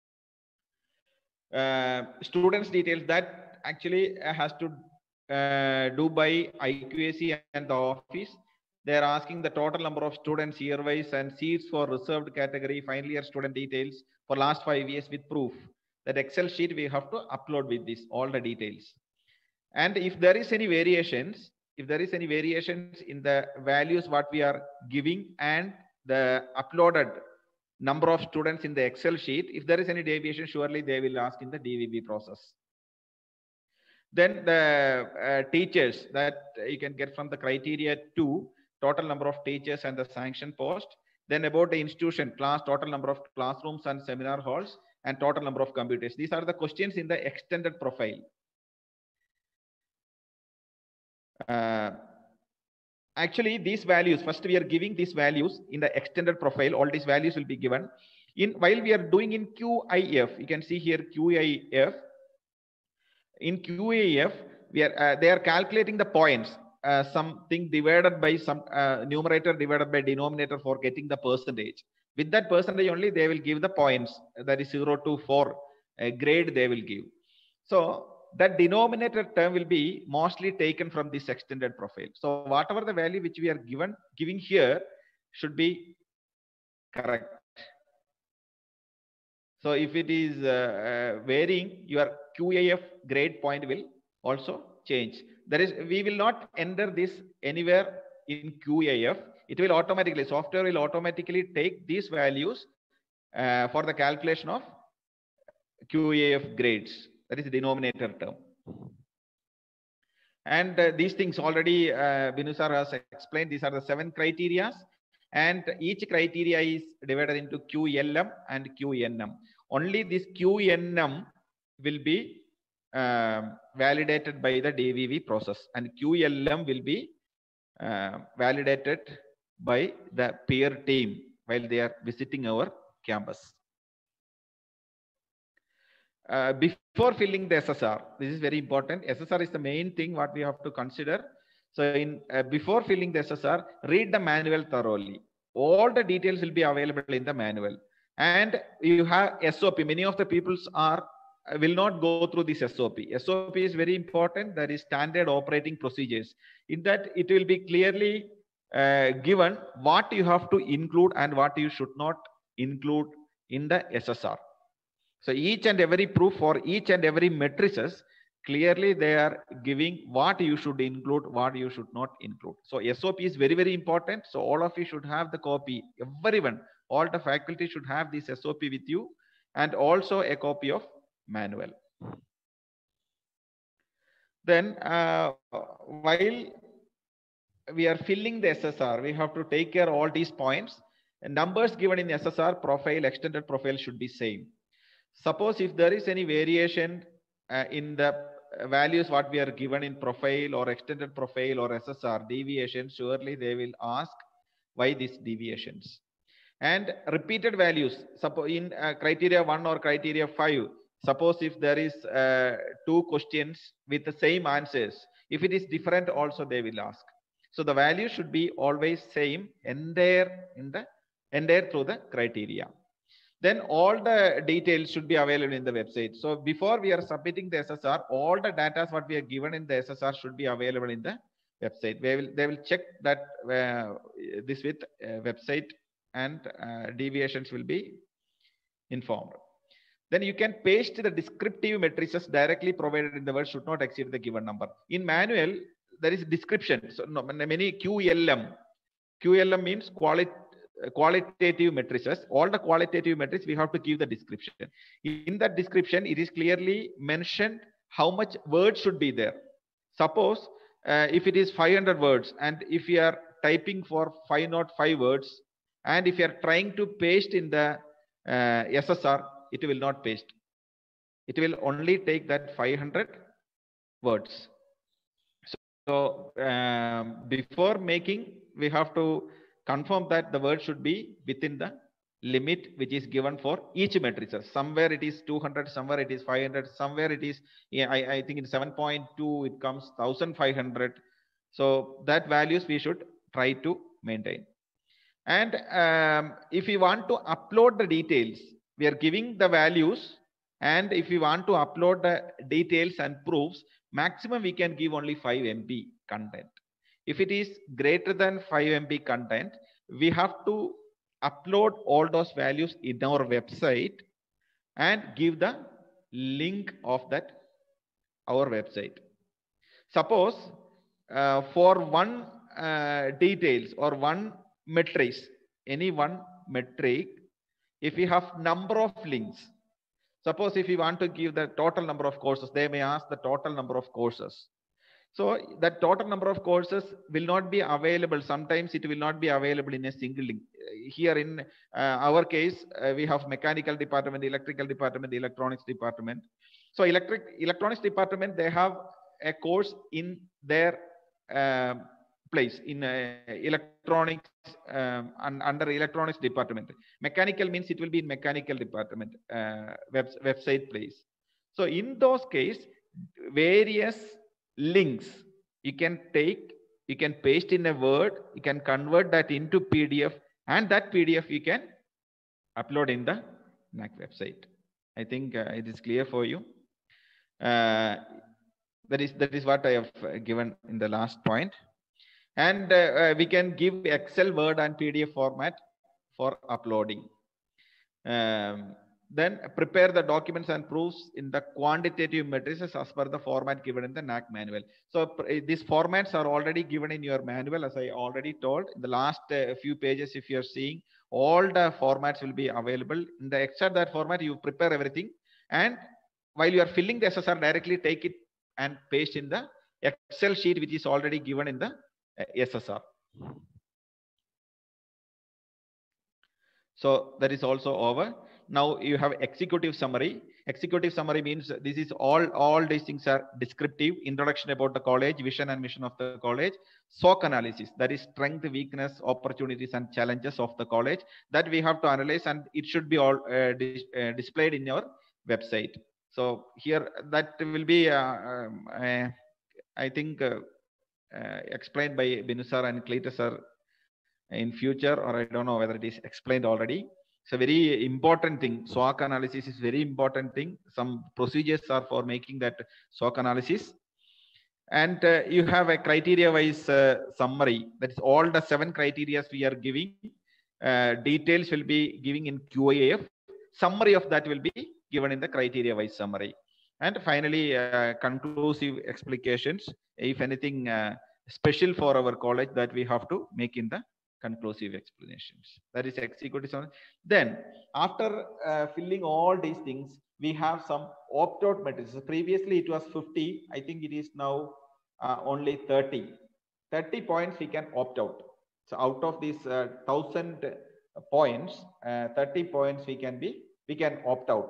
Students details, that actually has to do by IQAC and the office. They are asking the total number of students year-wise and seats for reserved category, final year student details for last 5 years with proof. That Excel sheet we have to upload with this, all the details. And if there is any variations, in the values what we are giving and the uploaded number of students in the Excel sheet, if there is any deviation, surely they will ask in the DVB process. Then the teachers, that you can get from the criteria 2, total number of teachers and the sanction post. Then about the institution, class, total number of classrooms and seminar halls, and total number of computers. These are the questions in the extended profile. Actually, these values, first we are giving these values in the extended profile. All these values will be given. While we are doing in QIF, you can see here QIF. In QIF, they are calculating the points. Something divided by some numerator divided by denominator for getting the percentage. With that percentage only, they will give the points. That is 0 to 4 grade they will give. So that denominator term will be mostly taken from this extended profile. So whatever the value which we are giving here should be correct. So if it is varying, your QAF grade point will also change. We will not enter this anywhere in QAF. It will automatically, software will automatically take these values for the calculation of QAF grades. That is the denominator term. And these things already Binu sir has explained. These are the 7 criteria, and each criteria is divided into QLM and QNM. Only this QNM will be validated by the DVV process, and QLM will be validated by the peer team while they are visiting our campus. Before filling the SSR, this is very important. SSR is the main thing what we have to consider. So before filling the SSR, read the manual thoroughly. All the details will be available in the manual. And you have SOP. Many of the peoples are will not go through this SOP. SOP is very important. That is standard operating procedures. In that, it will be clearly given what you have to include and what you should not include in the SSR. So each and every proof for each and every matrices, clearly they are giving what you should include, what you should not include. So SOP is very, very important. So all of you should have the copy. Everyone, all the faculty should have this SOP with you, and also a copy of manual. Then while we are filling the SSR, we have to take care of all these points. And numbers given in SSR profile, extended profile should be same. Suppose if there is any variation in the values what we are given in profile or extended profile or SSR deviations, surely they will ask why these deviations. And repeated values, suppose in criteria 1 or criteria 5, suppose if there is 2 questions with the same answers, if it is different also they will ask. So the value should be always same entire through the criteria. Then all the details should be available in the website. So before we are submitting the SSR, all the data what we are given in the SSR should be available in the website. They will check that this with website, and deviations will be informed. Then you can paste the descriptive matrices directly provided in the word should not exceed the given number. In manual, there is description. So many QLM. QLM means qualitative matrices. All the qualitative matrices we have to give the description. In that description, it is clearly mentioned how much words should be there. Suppose if it is 500 words, and if you are typing for 505 words, and if you are trying to paste in the SSR, it will not paste. It will only take that 500 words. So before making, we have to confirm that the word should be within the limit which is given for each matrices. Somewhere it is 200, somewhere it is 500, somewhere it is, I think in 7.2 it comes 1500. So that values we should try to maintain. And if we want to upload the details, we are giving the values, and if we want to upload the details and proofs, maximum we can give only 5 MB content. If it is greater than 5 MB content, we have to upload all those values in our website and give the link of that our website. Suppose for one details or one metrics, any one metric, if we have number of links, suppose if we want to give the total number of courses, they may ask the total number of courses. So that total number of courses will not be available. Sometimes it will not be available in a single link. Here in our case, we have mechanical department, electrical department, electronics department. So electronics department, they have a course in their place in electronics under electronics department. Mechanical means it will be in mechanical department website place. So in those case, various links you can take, you can paste in a Word, you can convert that into PDF, and that PDF you can upload in the NAAC website. I think it is clear for you. That is what I have given in the last point. And we can give Excel, Word, and PDF format for uploading. Then prepare the documents and proofs in the quantitative matrices as per the format given in the NAAC manual. So these formats are already given in your manual, as I already told. In the last few pages, if you are seeing, all the formats will be available. In the extract that format, you prepare everything. And while you are filling the SSR, directly take it and paste in the Excel sheet, which is already given in the SSR. So that is also over. Now you have executive summary. Executive summary means this is all these things are descriptive: introduction about the college, vision and mission of the college, SWOT analysis, that is strength, weakness, opportunities and challenges of the college, that we have to analyze, and it should be all displayed in your website. So here that will be I think explained by Binu sir and Cletus sir in future, or I don't know whether it is explained already. It's a very important thing. SWOT analysis is very important thing. Some procedures are for making that SWOT analysis. And you have a criteria-wise summary. That is all the 7 criteria we are giving. Details will be giving in QAF. Summary of that will be given in the criteria-wise summary. And finally, conclusive explications. If anything special for our college, that we have to make in the conclusive explanations. That is executive summary. Then, after filling all these things, we have some opt-out matrices. Previously, it was 50. I think it is now only 30. 30 points we can opt out. So out of these 1,000 points, 30 points we can opt out.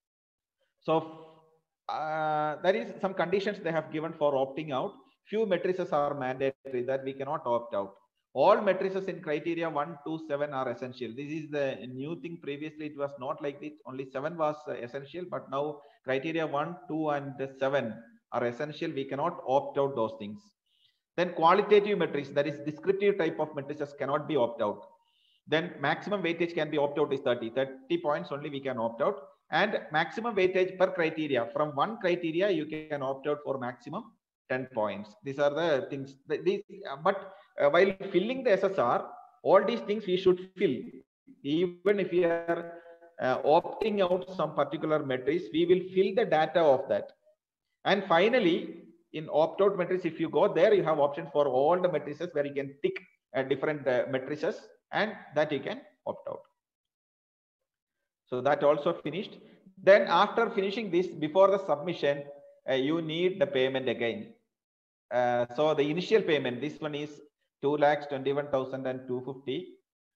So there is some conditions they have given for opting out. Few matrices are mandatory that we cannot opt out. All matrices in criteria 1, 2, 7 are essential. This is the new thing. Previously, it was not like this. Only 7 was essential, but now criteria 1, 2, and 7 are essential. We cannot opt out those things. Then qualitative matrix, that is descriptive type of matrices, cannot be opt out. Then maximum weightage can be opt out is 30. 30 points only we can opt out. And maximum weightage per criteria. From 1 criteria, you can opt out for maximum 10 points. These are the things. But while filling the SSR, all these things we should fill. Even if we are opting out some particular matrix, we will fill the data of that. And finally, in opt-out matrix, if you go there, you have options for all the matrices where you can tick different matrices, and that you can opt out. So that also finished. Then after finishing this, before the submission, you need the payment again. So the initial payment, this one is 2,21,250.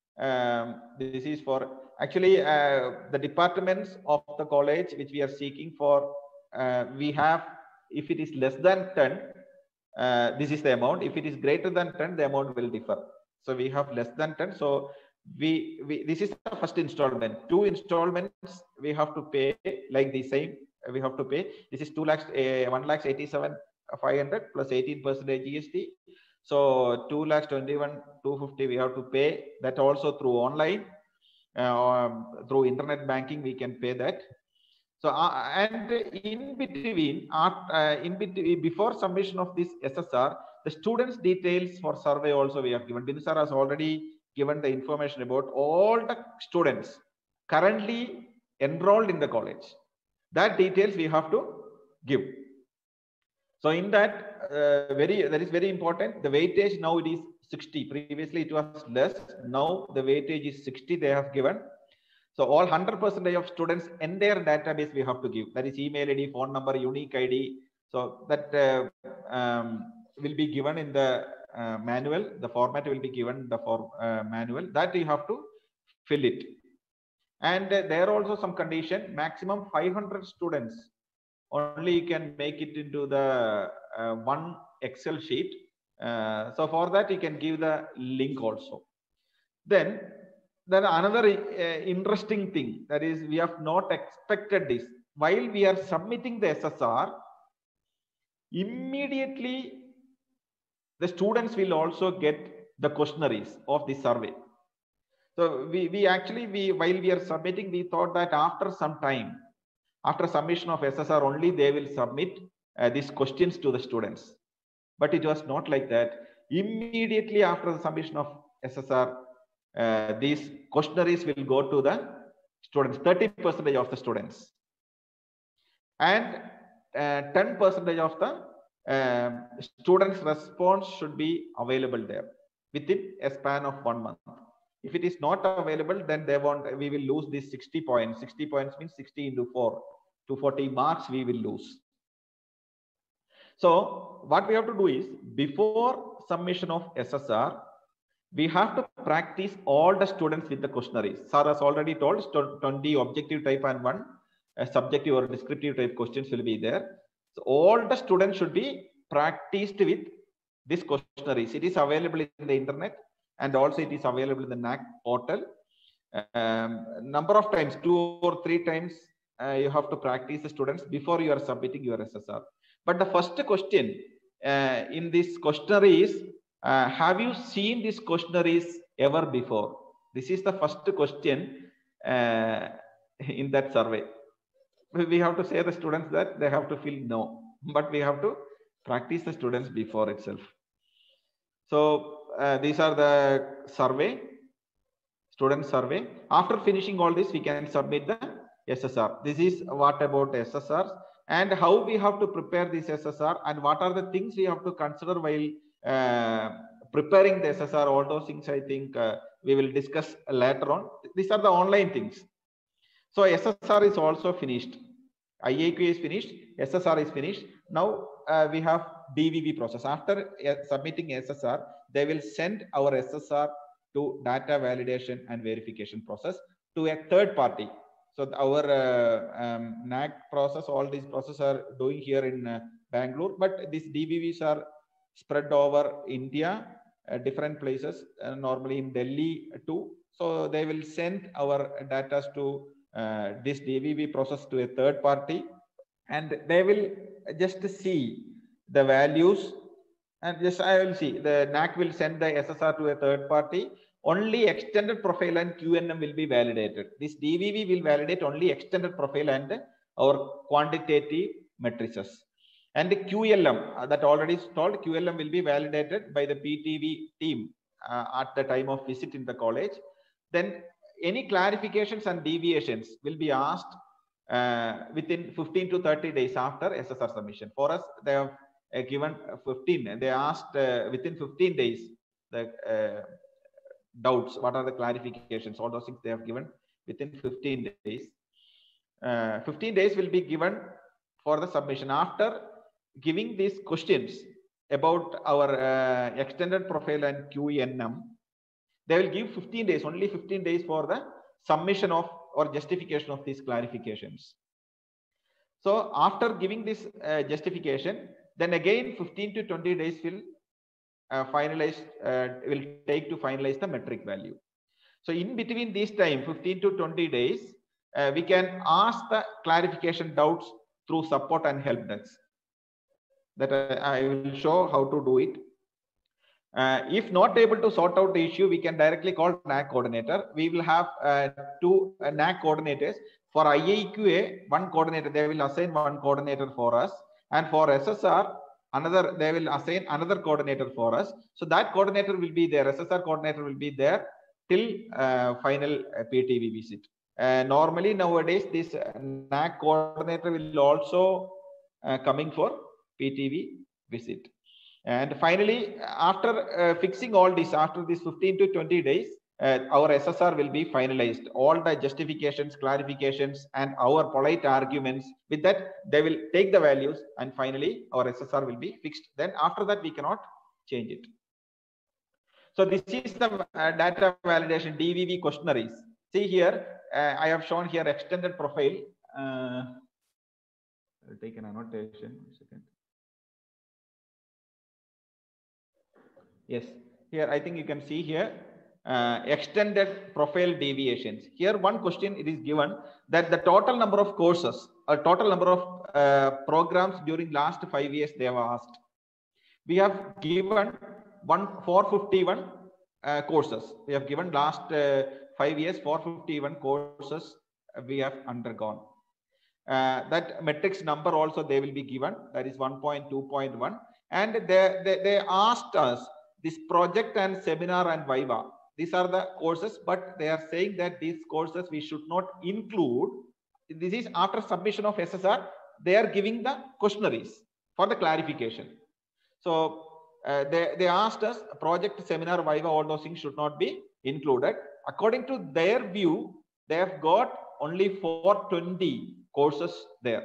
This is for actually the departments of the college which we are seeking for. We have, if it is less than 10, this is the amount. If it is greater than 10, the amount will differ. So we have less than 10. So this is the first installment. 2 installments we have to pay like the same. We have to pay. This is 1,87,500 plus 18% GST. So 2,21,250 we have to pay. That also through online, through internet banking we can pay that. So and in between, before submission of this SSR, the students' details for survey also we have given. Bindu sir has already given the information about all the students currently enrolled in the college. That details we have to give. So in that, that is very important. The weightage now it is 60. Previously it was less. Now the weightage is 60 they have given. So all 100% of students in their database we have to give. That is email ID, phone number, unique ID. So that will be given in the manual. The format will be given the manual. That you have to fill it. And there are also some condition. Maximum 500 students only you can make it into the one Excel sheet. So for that you can give the link also. Then another interesting thing, that is we have not expected this. While we are submitting the SSR, immediately the students will also get the questionnaires of the survey. So while we are submitting, we thought that after some time, after submission of SSR only, they will submit these questions to the students. But it was not like that. Immediately after the submission of SSR, these questionnaires will go to the students, 30% of the students. And 10% of the students' response should be available there within a span of 1 month. If it is not available, then we will lose these 60 points. 60 points means 60 into 4. 240 marks we will lose. So what we have to do is, before submission of SSR, we have to practice all the students with the questionnaires. Sir has already told 20 objective type and 1 subjective or descriptive type questions will be there. So all the students should be practiced with this questionnaires. It is available in the internet, and also it is available in the NAAC portal. Number of times, 2 or 3 times, you have to practice the students before you are submitting your SSR. But the first question in this questionnaire is, have you seen this questionnaire ever before? This is the first question in that survey. We have to say the students that they have to fill no, but we have to practice the students before itself. So these are the survey, student survey. After finishing all this, we can submit the SSR. This is what about SSR and how we have to prepare this SSR and what are the things we have to consider while preparing the SSR. All those things I think we will discuss later on. These are the online things. So SSR is also finished. IAQ is finished. SSR is finished. Now we have DVV process. After submitting SSR, they will send our SSR to data validation and verification process to a third party. So our NAC process, all these processes are doing here in Bangalore, but these DVVs are spread over India, different places, normally in Delhi too. So they will send our data to this DVV process to a third party, and they will just see the values. And just I will see the NAC will send the SSR to a third party. Only extended profile and QNM will be validated. This DVV will validate only extended profile and our quantitative matrices. And the QLM that already told, QLM will be validated by the PTV team at the time of visit in the college. Then any clarifications and deviations will be asked within 15 to 30 days after SSR submission. For us, they have given 15. They asked within 15 days the doubts, what are the clarifications, all those things they have given within 15 days. 15 days will be given for the submission. After giving these questions about our extended profile and QNM, they will give 15 days, only 15 days for the submission of or justification of these clarifications. So after giving this justification, then again 15 to 20 days will will take to finalize the metric value. So in between this time, 15 to 20 days, we can ask the clarification doubts through support and help desk. That I will show how to do it. If not able to sort out the issue, we can directly call NAC coordinator. We will have two NAC coordinators. For IAQA, one coordinator, they will assign one coordinator for us. And for SSR, another, they will assign another coordinator for us. So that coordinator will be there. SSR coordinator will be there till final PTV visit. Normally nowadays, this NAC coordinator will also coming for PTV visit. And finally, after fixing all this, after this 15 to 20 days, our SSR will be finalized. All the justifications, clarifications, and our polite arguments, with that, they will take the values, and finally, our SSR will be fixed. Then after that, we cannot change it. So this is the data validation DVV questionnaires. See here, I have shown here extended profile. I'll take an annotation. One second. Yes, here I think you can see here extended profile deviations. Here one question it is given that the total number of courses or total number of programs during last 5 years they have asked. We have given 451 courses. We have given last 5 years 451 courses we have undergone. That metrics number also they will be given, that is 1.2.1, and they asked us this project and seminar and Viva. These are the courses, but they are saying that these courses we should not include. This is after submission of SSR, they are giving the questionnaires for the clarification. So they asked us project, seminar, Viva, all those things should not be included. According to their view, they have got only 420 courses there.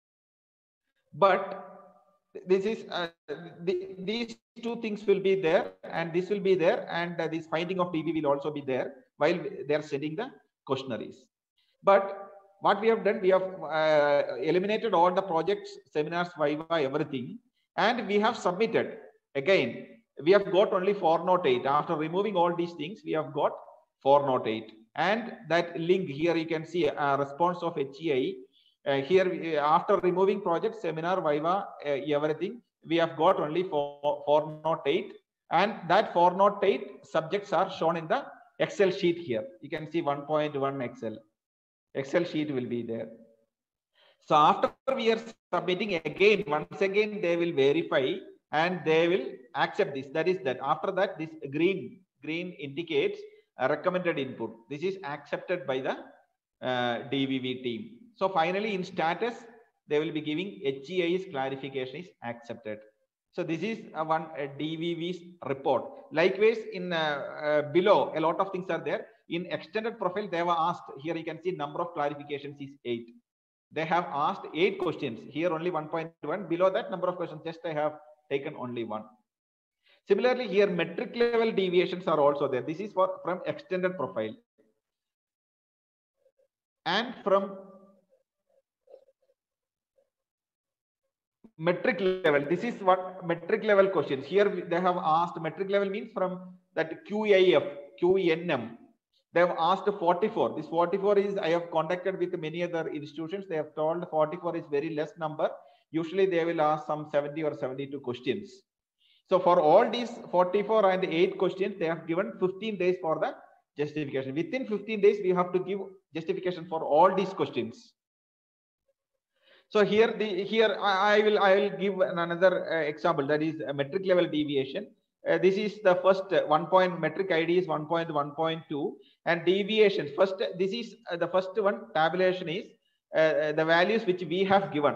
But this is these two things will be there, and this will be there, and this finding of PV will also be there while they are sending the questionnaires. But what we have done, we have eliminated all the projects, seminars, Viva, everything, and we have submitted. Again, we have got only 408. After removing all these things, we have got 408. And that link here, you can see a response of HEI. Here, after removing project, seminar, Viva, everything, we have got only 408. And that 408 subjects are shown in the Excel sheet here. You can see 1.1 Excel sheet will be there. So after we are submitting again, once again they will verify and they will accept this. That is that after that this green indicates a recommended input. This is accepted by the DVV team. So finally in status they will be giving HEI's clarification is accepted. So this is one DVV's report. Likewise in below a lot of things are there. In extended profile they were asked, here you can see number of clarifications is 8. They have asked 8 questions. Here only 1.1. Below that number of questions, just I have taken only 1. Similarly, here metric level deviations are also there. This is from extended profile. And from metric level, this is what metric level questions. Here they have asked metric level means from that QNM. They have asked 44. This 44 is, I have contacted with many other institutions. They have told 44 is very less number. Usually they will ask some 70 or 72 questions. So for all these 44 and 8 questions, they have given 15 days for the justification. Within 15 days, we have to give justification for all these questions. So here I will give another example, that is a metric level deviation. This is the first metric ID is 1.1.2 and deviations. First, this is the first one. Tabulation is the values which we have given,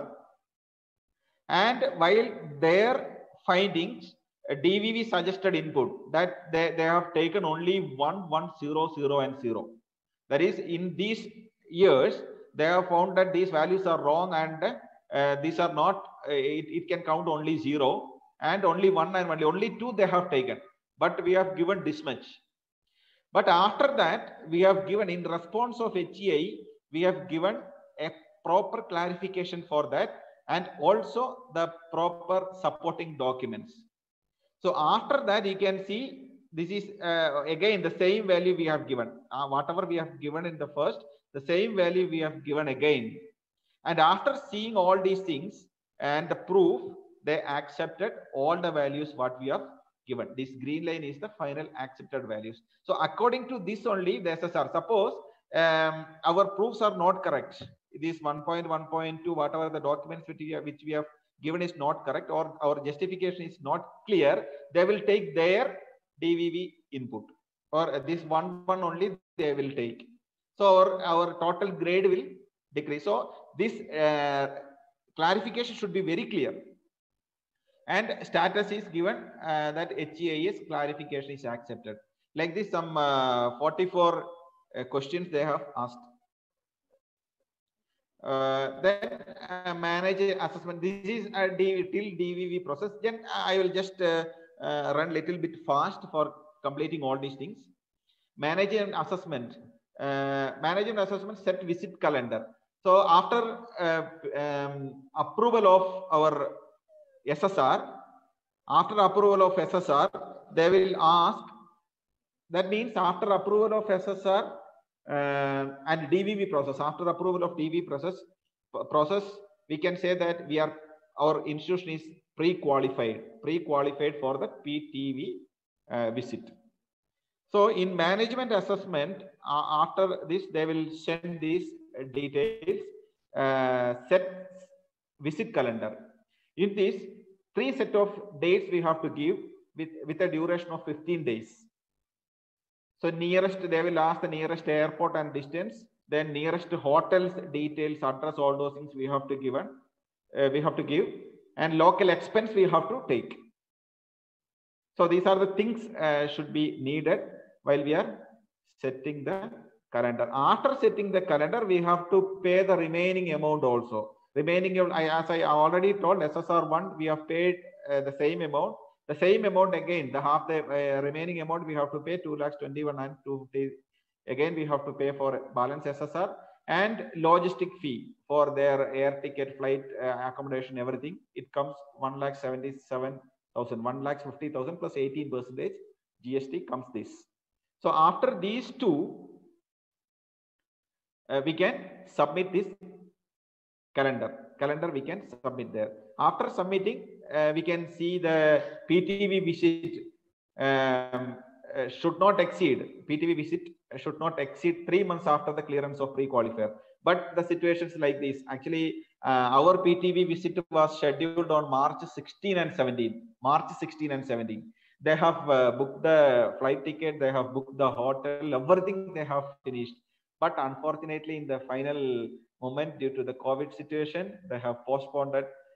and while their findings, DVV suggested input that they have taken only 1, 1, 0, 0 and 0. That is, in these years they have found that these values are wrong and these are not. It can count only 0. And only 1 and only 2 they have taken, but we have given this much. But after that, we have given in response of HEI, we have given a proper clarification for that and also the proper supporting documents. So after that, you can see this is again the same value we have given. Whatever we have given in the first, the same value we have given again. And after seeing all these things and the proof, they accepted all the values what we have given. This green line is the final accepted values. So according to this only the SSR, suppose our proofs are not correct. This 1.1.2, whatever the documents which we have given is not correct, or our justification is not clear, they will take their DVV input, or this one only they will take. So our total grade will decrease. So this clarification should be very clear. And status is given that HEI's clarification is accepted. Like this, some 44 questions they have asked. Then manage assessment. This is a till DVV process. Then I will just run little bit fast for completing all these things. Management assessment. Management assessment set visit calendar. So after approval of our SSR, after approval of SSR, they will ask. That means after approval of SSR and DVV process, after approval of DVV process, we can say that our institution is pre-qualified for the PTV visit. So in management assessment, after this, they will send these details, set visit calendar. In this, 3 set of dates we have to give with a duration of 15 days. So nearest, they will ask the nearest airport and distance, then nearest hotels, details, address, all those things we have to give, and local expense we have to take. So these are the things should be needed while we are setting the calendar. After setting the calendar, we have to pay the remaining amount also. Remaining, as I already told, SSR1, we have paid the same amount. The same amount again, the half the remaining amount we have to pay 2,21,000 and 250. Again, we have to pay for balance SSR and logistic fee for their air ticket, flight, accommodation, everything. It comes 1,77,000, 1,50,000 plus 18% GST comes this. So after these two, we can submit this calendar we can submit there. After submitting, we can see the PTV visit should not exceed, PTV visit should not exceed 3 months after the clearance of pre-qualifier. But the situations like this, actually, our PTV visit was scheduled on March 16 and 17. March 16 and 17. They have booked the flight ticket, they have booked the hotel, everything they have finished. But unfortunately, in the final moment, due to the COVID situation, they have postponed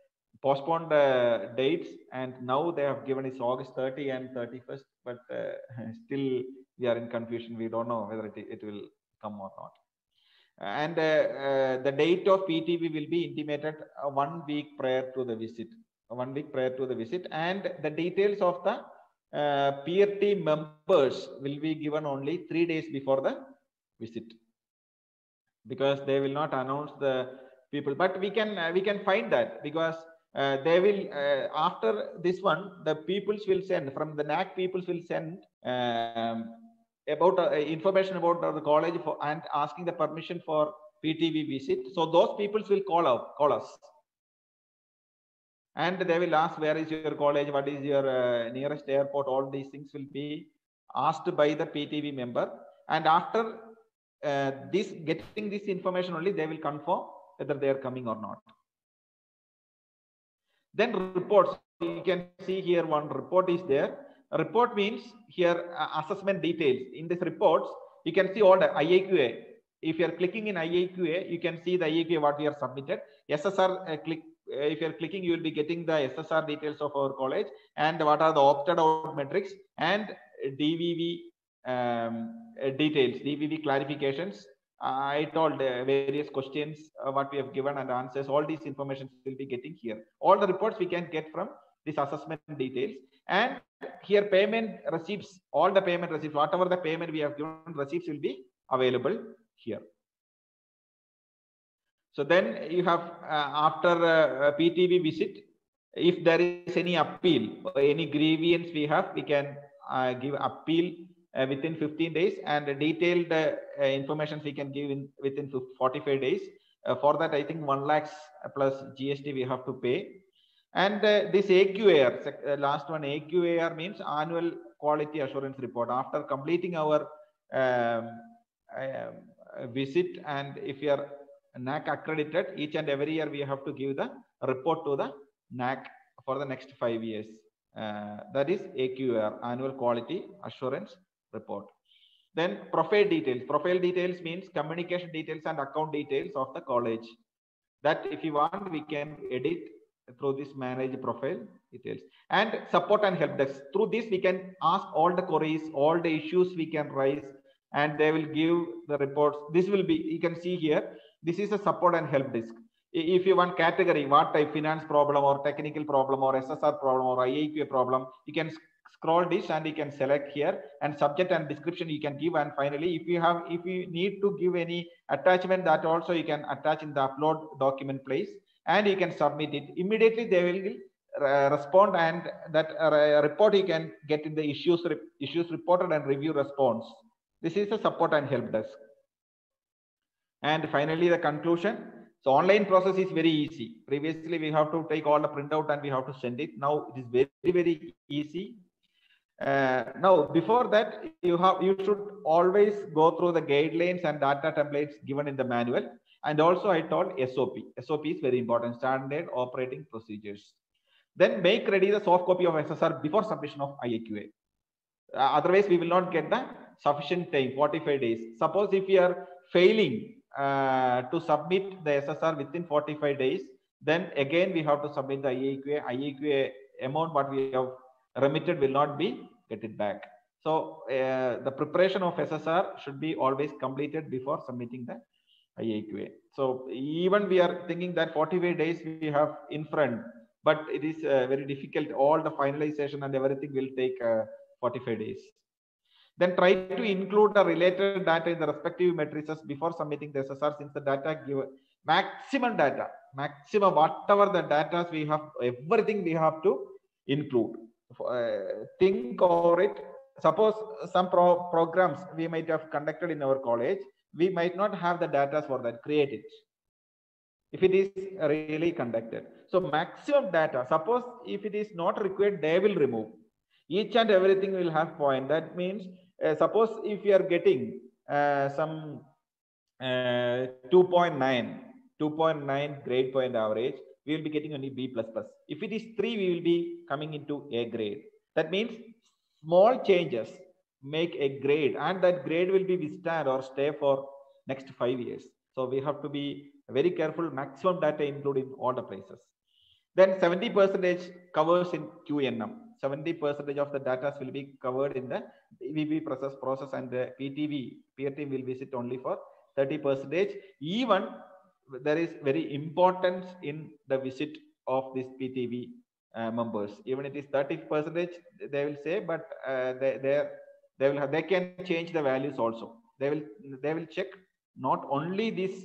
dates, and now they have given it's August 30 and 31st, but still we are in confusion. We don't know whether it will come or not. And the date of PTV will be intimated 1 week prior to the visit. 1 week prior to the visit, and the details of the peer team members will be given only 3 days before the visit, because they will not announce the people. But we can find that, because they will after this one, the peoples will send from the NAC, peoples will send about information about the college and asking the permission for PTV visit. So those peoples will call us, and they will ask, where is your college, what is your nearest airport. All these things will be asked by the PTV member, and after getting this information only, they will confirm whether they are coming or not. Then reports, you can see here one report is there. A report means here assessment details. In this reports, you can see all the IAQA. If you are clicking in IAQA, you can see the IAQA what we are submitted. SSR if you are clicking, you will be getting the SSR details of our college and what are the opted out metrics and DVV details, DVV clarifications. I told various questions, what we have given and answers, all these information will be getting here. All the reports we can get from this assessment details. And here payment receipts, all the payment receipts, whatever the payment we have given, receipts will be available here. So then you have after PTV visit, if there is any appeal, any grievance we have, we can give appeal within 15 days, and detailed information we can give within 45 days. For that, I think 1 lakh plus GST we have to pay. And this AQAR, last one, AQAR means Annual Quality Assurance Report. After completing our visit, and if you are NAC accredited, each and every year we have to give the report to the NAC for the next 5 years. That is AQAR, Annual Quality Assurance Report. Then profile details. Profile details means communication details and account details of the college. That if you want, we can edit through this manage profile details. And support and help desk. Through this, we can ask all the queries, all the issues we can raise, and they will give the reports. This will be, you can see here, this is a support and help desk. If you want category, what type, finance problem or technical problem or SSR problem or IAQA problem, you can scroll this and you can select here, and subject and description you can give. And finally, if you need to give any attachment, that also you can attach in the upload document place, and you can submit it. Immediately they will respond, and that report you can get in the issues reported and review response. This is a support and help desk. And finally, the conclusion. So online process is very easy. Previously, we have to take all the printout and we have to send it. Now it is very, very easy. Now, before that, you should always go through the guidelines and data templates given in the manual. And also I told SOP. SOP is very important, standard operating procedures. Then make ready the soft copy of SSR before submission of IAQA. Otherwise, we will not get the sufficient time, 45 days. Suppose if you are failing to submit the SSR within 45 days, then again we have to submit the IAQA. IAQA amount what we have remitted will not be get it back. So the preparation of SSR should be always completed before submitting the IAQA. So even we are thinking that 45 days we have in front, but it is very difficult. All the finalization and everything will take 45 days. Then try to include the related data in the respective matrices before submitting the SSR, since the data give maximum data, maximum whatever the data we have, everything we have to include. Think over it. Suppose some programs we might have conducted in our college, we might not have the data for that, create it. If it is really conducted. So maximum data, suppose if it is not required, they will remove. Each and everything will have point. That means, suppose if you are getting some 2.9 grade point average, we will be getting only B++. If it is 3, we will be coming into A grade. That means small changes make a grade, and that grade will be withstand or stay for next 5 years. So we have to be very careful. Maximum data include in all the places. Then 70% covers in QNM. 70% of the data will be covered in the EVP process, and the PTV peer team will visit only for 30%. Even there is very importance in the visit of this PTV members. Even it is 30%, they will say, but they can change the values also. They will check not only this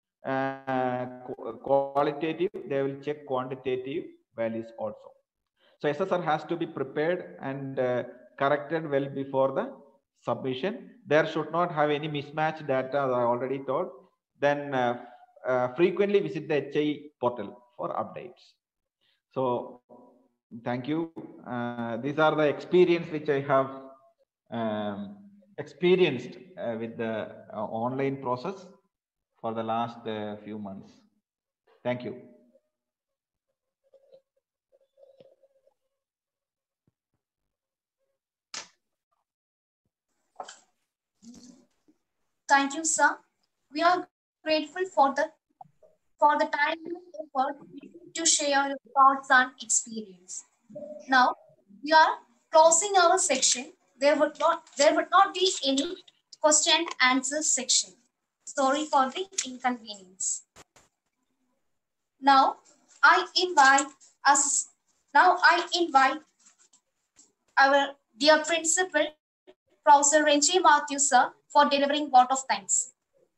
qualitative, they will check quantitative values also. So SSR has to be prepared and corrected well before the submission. There should not have any mismatched data, as I already told. Then frequently visit the HI portal for updates. So thank you. These are the experience which I have experienced with the online process for the last few months. Thank you.
Thank you, sir. We are grateful for the time and effort to share your thoughts and experience. Now we are closing our section. There would not be any question and answer section. Sorry for the inconvenience. Now I invite our dear principal, Professor Renji Matthew, sir, for delivering vote of thanks.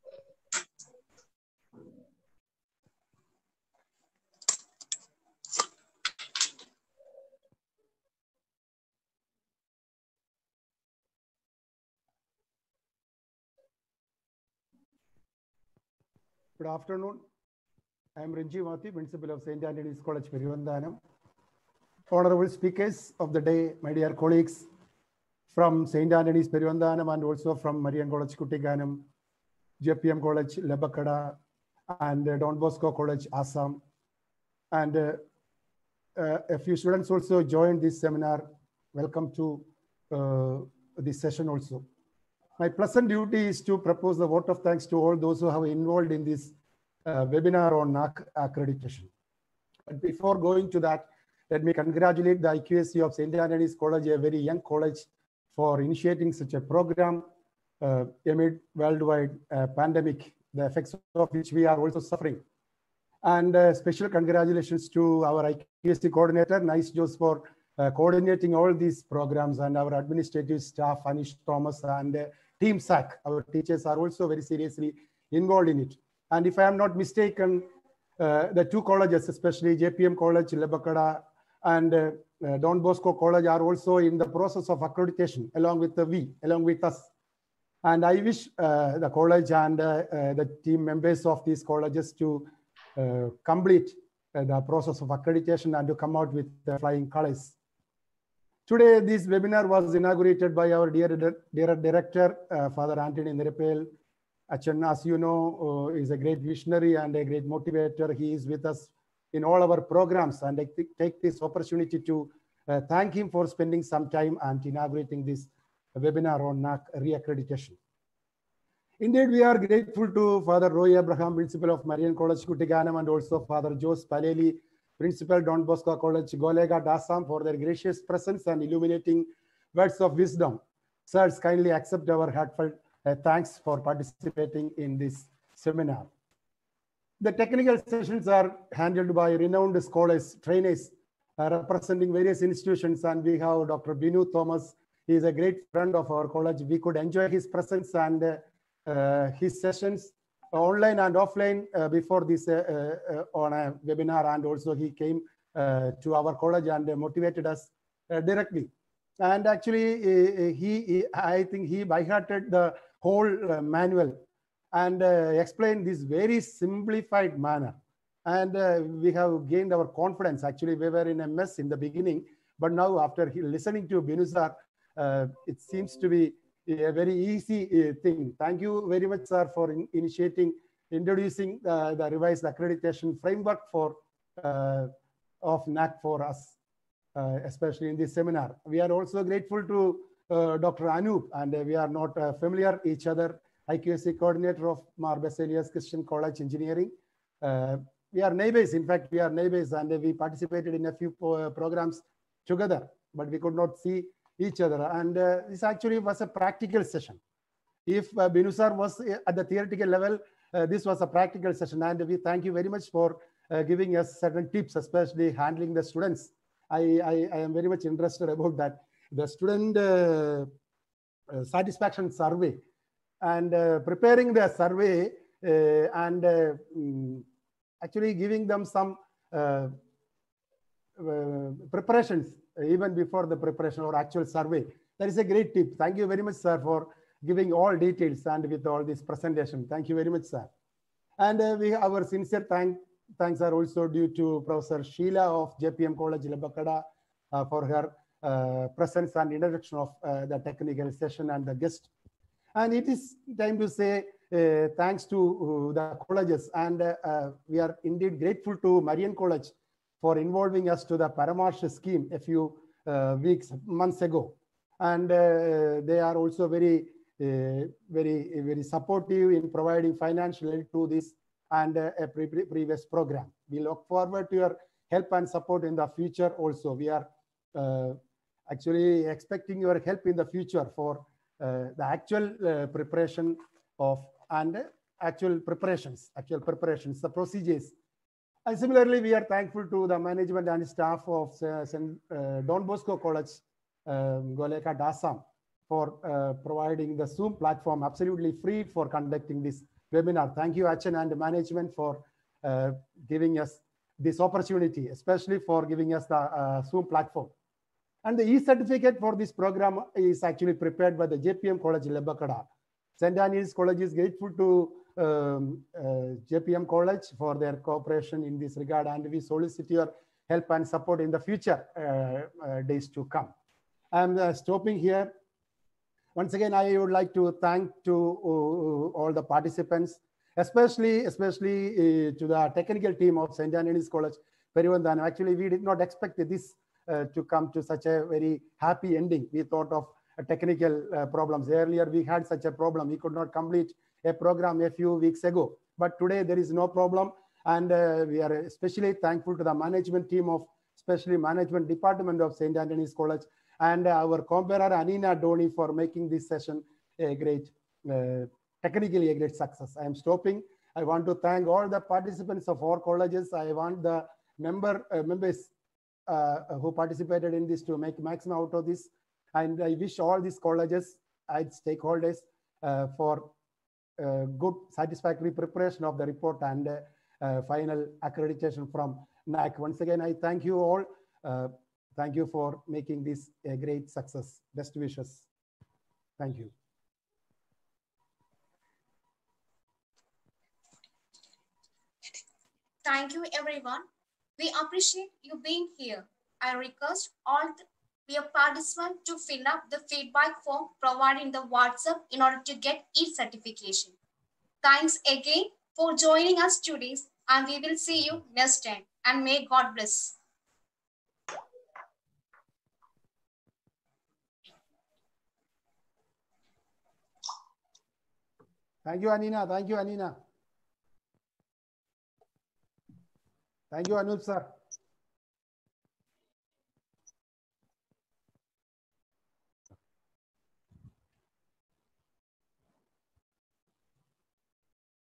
Good afternoon. I am Renji Matthew, Principal of St. Anthony's College, Perivandhanam. Honorable speakers of the day, my dear colleagues from St. Anthony's, Perivandhanam, and also from Marian College, Kuttiganam, JPM College, Lebakada, and Don Bosco College, Assam. And a few students also joined this seminar. Welcome to this session also. My pleasant duty is to propose the vote of thanks to all those who have involved in this webinar on NAAC accreditation. But before going to that, let me congratulate the IQAC of St. Anthony's College, a very young college, for initiating such a program amid worldwide pandemic, the effects of which we are also suffering. And special congratulations to our IQAC coordinator, Nice Jose, for coordinating all these programs, and our administrative staff, Anish Thomas, and Team SAC. Our teachers are also very seriously involved in it. And if I am not mistaken, the two colleges, especially JPM College, Lebakada, and Don Bosco College, are also in the process of accreditation along with us. And I wish the college and the team members of these colleges to complete the process of accreditation and to come out with the flying colors. Today, this webinar was inaugurated by our dear director, Father Anthony Nirapel. Achan, as you know, is a great visionary and a great motivator. He is with us in all our programs, and I take this opportunity to thank him for spending some time and inaugurating this webinar on NAAC reaccreditation. Indeed, we are grateful to Father Roy Abraham, Principal of Marian College, Kuttiganam, and also Father Jose Paleli, Principal, Don Bosco College, Golega, Assam, for their gracious presence and illuminating words of wisdom. Sirs, kindly accept our heartfelt thanks for participating in this seminar. The technical sessions are handled by renowned scholars, trainers, representing various institutions, and we have Dr. Binu Thomas. He is a great friend of our college. We could enjoy his presence and his sessions online and offline before this on a webinar, and also he came to our college and motivated us directly. And actually, I think he by-hearted the whole manual and explained this very simplified manner. And we have gained our confidence. Actually, we were in a mess in the beginning, But now after listening to Binu sir, it seems to be a very easy thing. Thank you very much, sir, for introducing the revised accreditation framework for of NAAC for us, especially in this seminar. We are also grateful to Dr. Anup, and we are not familiar each other, IQAC coordinator of Mar Baselius Christian College Engineering. We are neighbors. In fact, we are neighbors, and we participated in a few programs together, but we could not see each other. And this actually was a practical session. If Binu sir was at the theoretical level, this was a practical session, and we thank you very much for giving us certain tips, especially handling the students. I am very much interested about that. The student satisfaction survey, and preparing the survey and actually giving them some preparations even before the preparation or actual survey. That is a great tip. Thank you very much, sir, for giving all details and with all this presentation. Thank you very much, sir. And our sincere thanks are also due to Professor Sheila of JPM College Lembakada for her presence and introduction of the technical session and the guest. And it is time to say thanks to the colleges, and we are indeed grateful to Marian College for involving us to the Paramarsh scheme a few months ago. And they are also very supportive in providing financial aid to this and a previous program. We look forward to your help and support in the future also. We are actually expecting your help in the future for the actual preparation of and actual preparations, the procedures. And similarly, we are thankful to the management and staff of Don Bosco College, Goleka Assam, for providing the Zoom platform absolutely free for conducting this webinar. Thank you, Achan and management, for giving us this opportunity, especially for giving us the Zoom platform. And the e-certificate for this program is actually prepared by the JPM College Lembakada. St. Anne's College is grateful to JPM College for their cooperation in this regard, and we solicit your help and support in the future days to come. I'm stopping here. Once again, I would like to thank to all the participants, especially to the technical team of St. Anne's College, Perivandhanam. Actually, we did not expect this to come to such a very happy ending. We thought of technical problems. Earlier, we had such a problem. We could not complete a program a few weeks ago. But today, there is no problem. And we are especially thankful to the management team of, especially management department of St. Anthony's College, and our comparer Anina Dhoni for making this session a great, technically a great success. I am stopping. I want to thank all the participants of our colleges. I want the members who participated in this to make maximum out of this. And I wish all these colleges and stakeholders for good, satisfactory preparation of the report and final accreditation from NAAC. Once again, I thank you all. Thank you for making this a great success. Best wishes. Thank you.
Thank you, everyone. We appreciate you being here. I request all the participants to fill up the feedback form provided in the WhatsApp in order to get each certification. Thanks again for joining us today, and we will see you next time. And may God bless.
Thank you, Anina. Thank you, Anina. Thank you, Anup sir.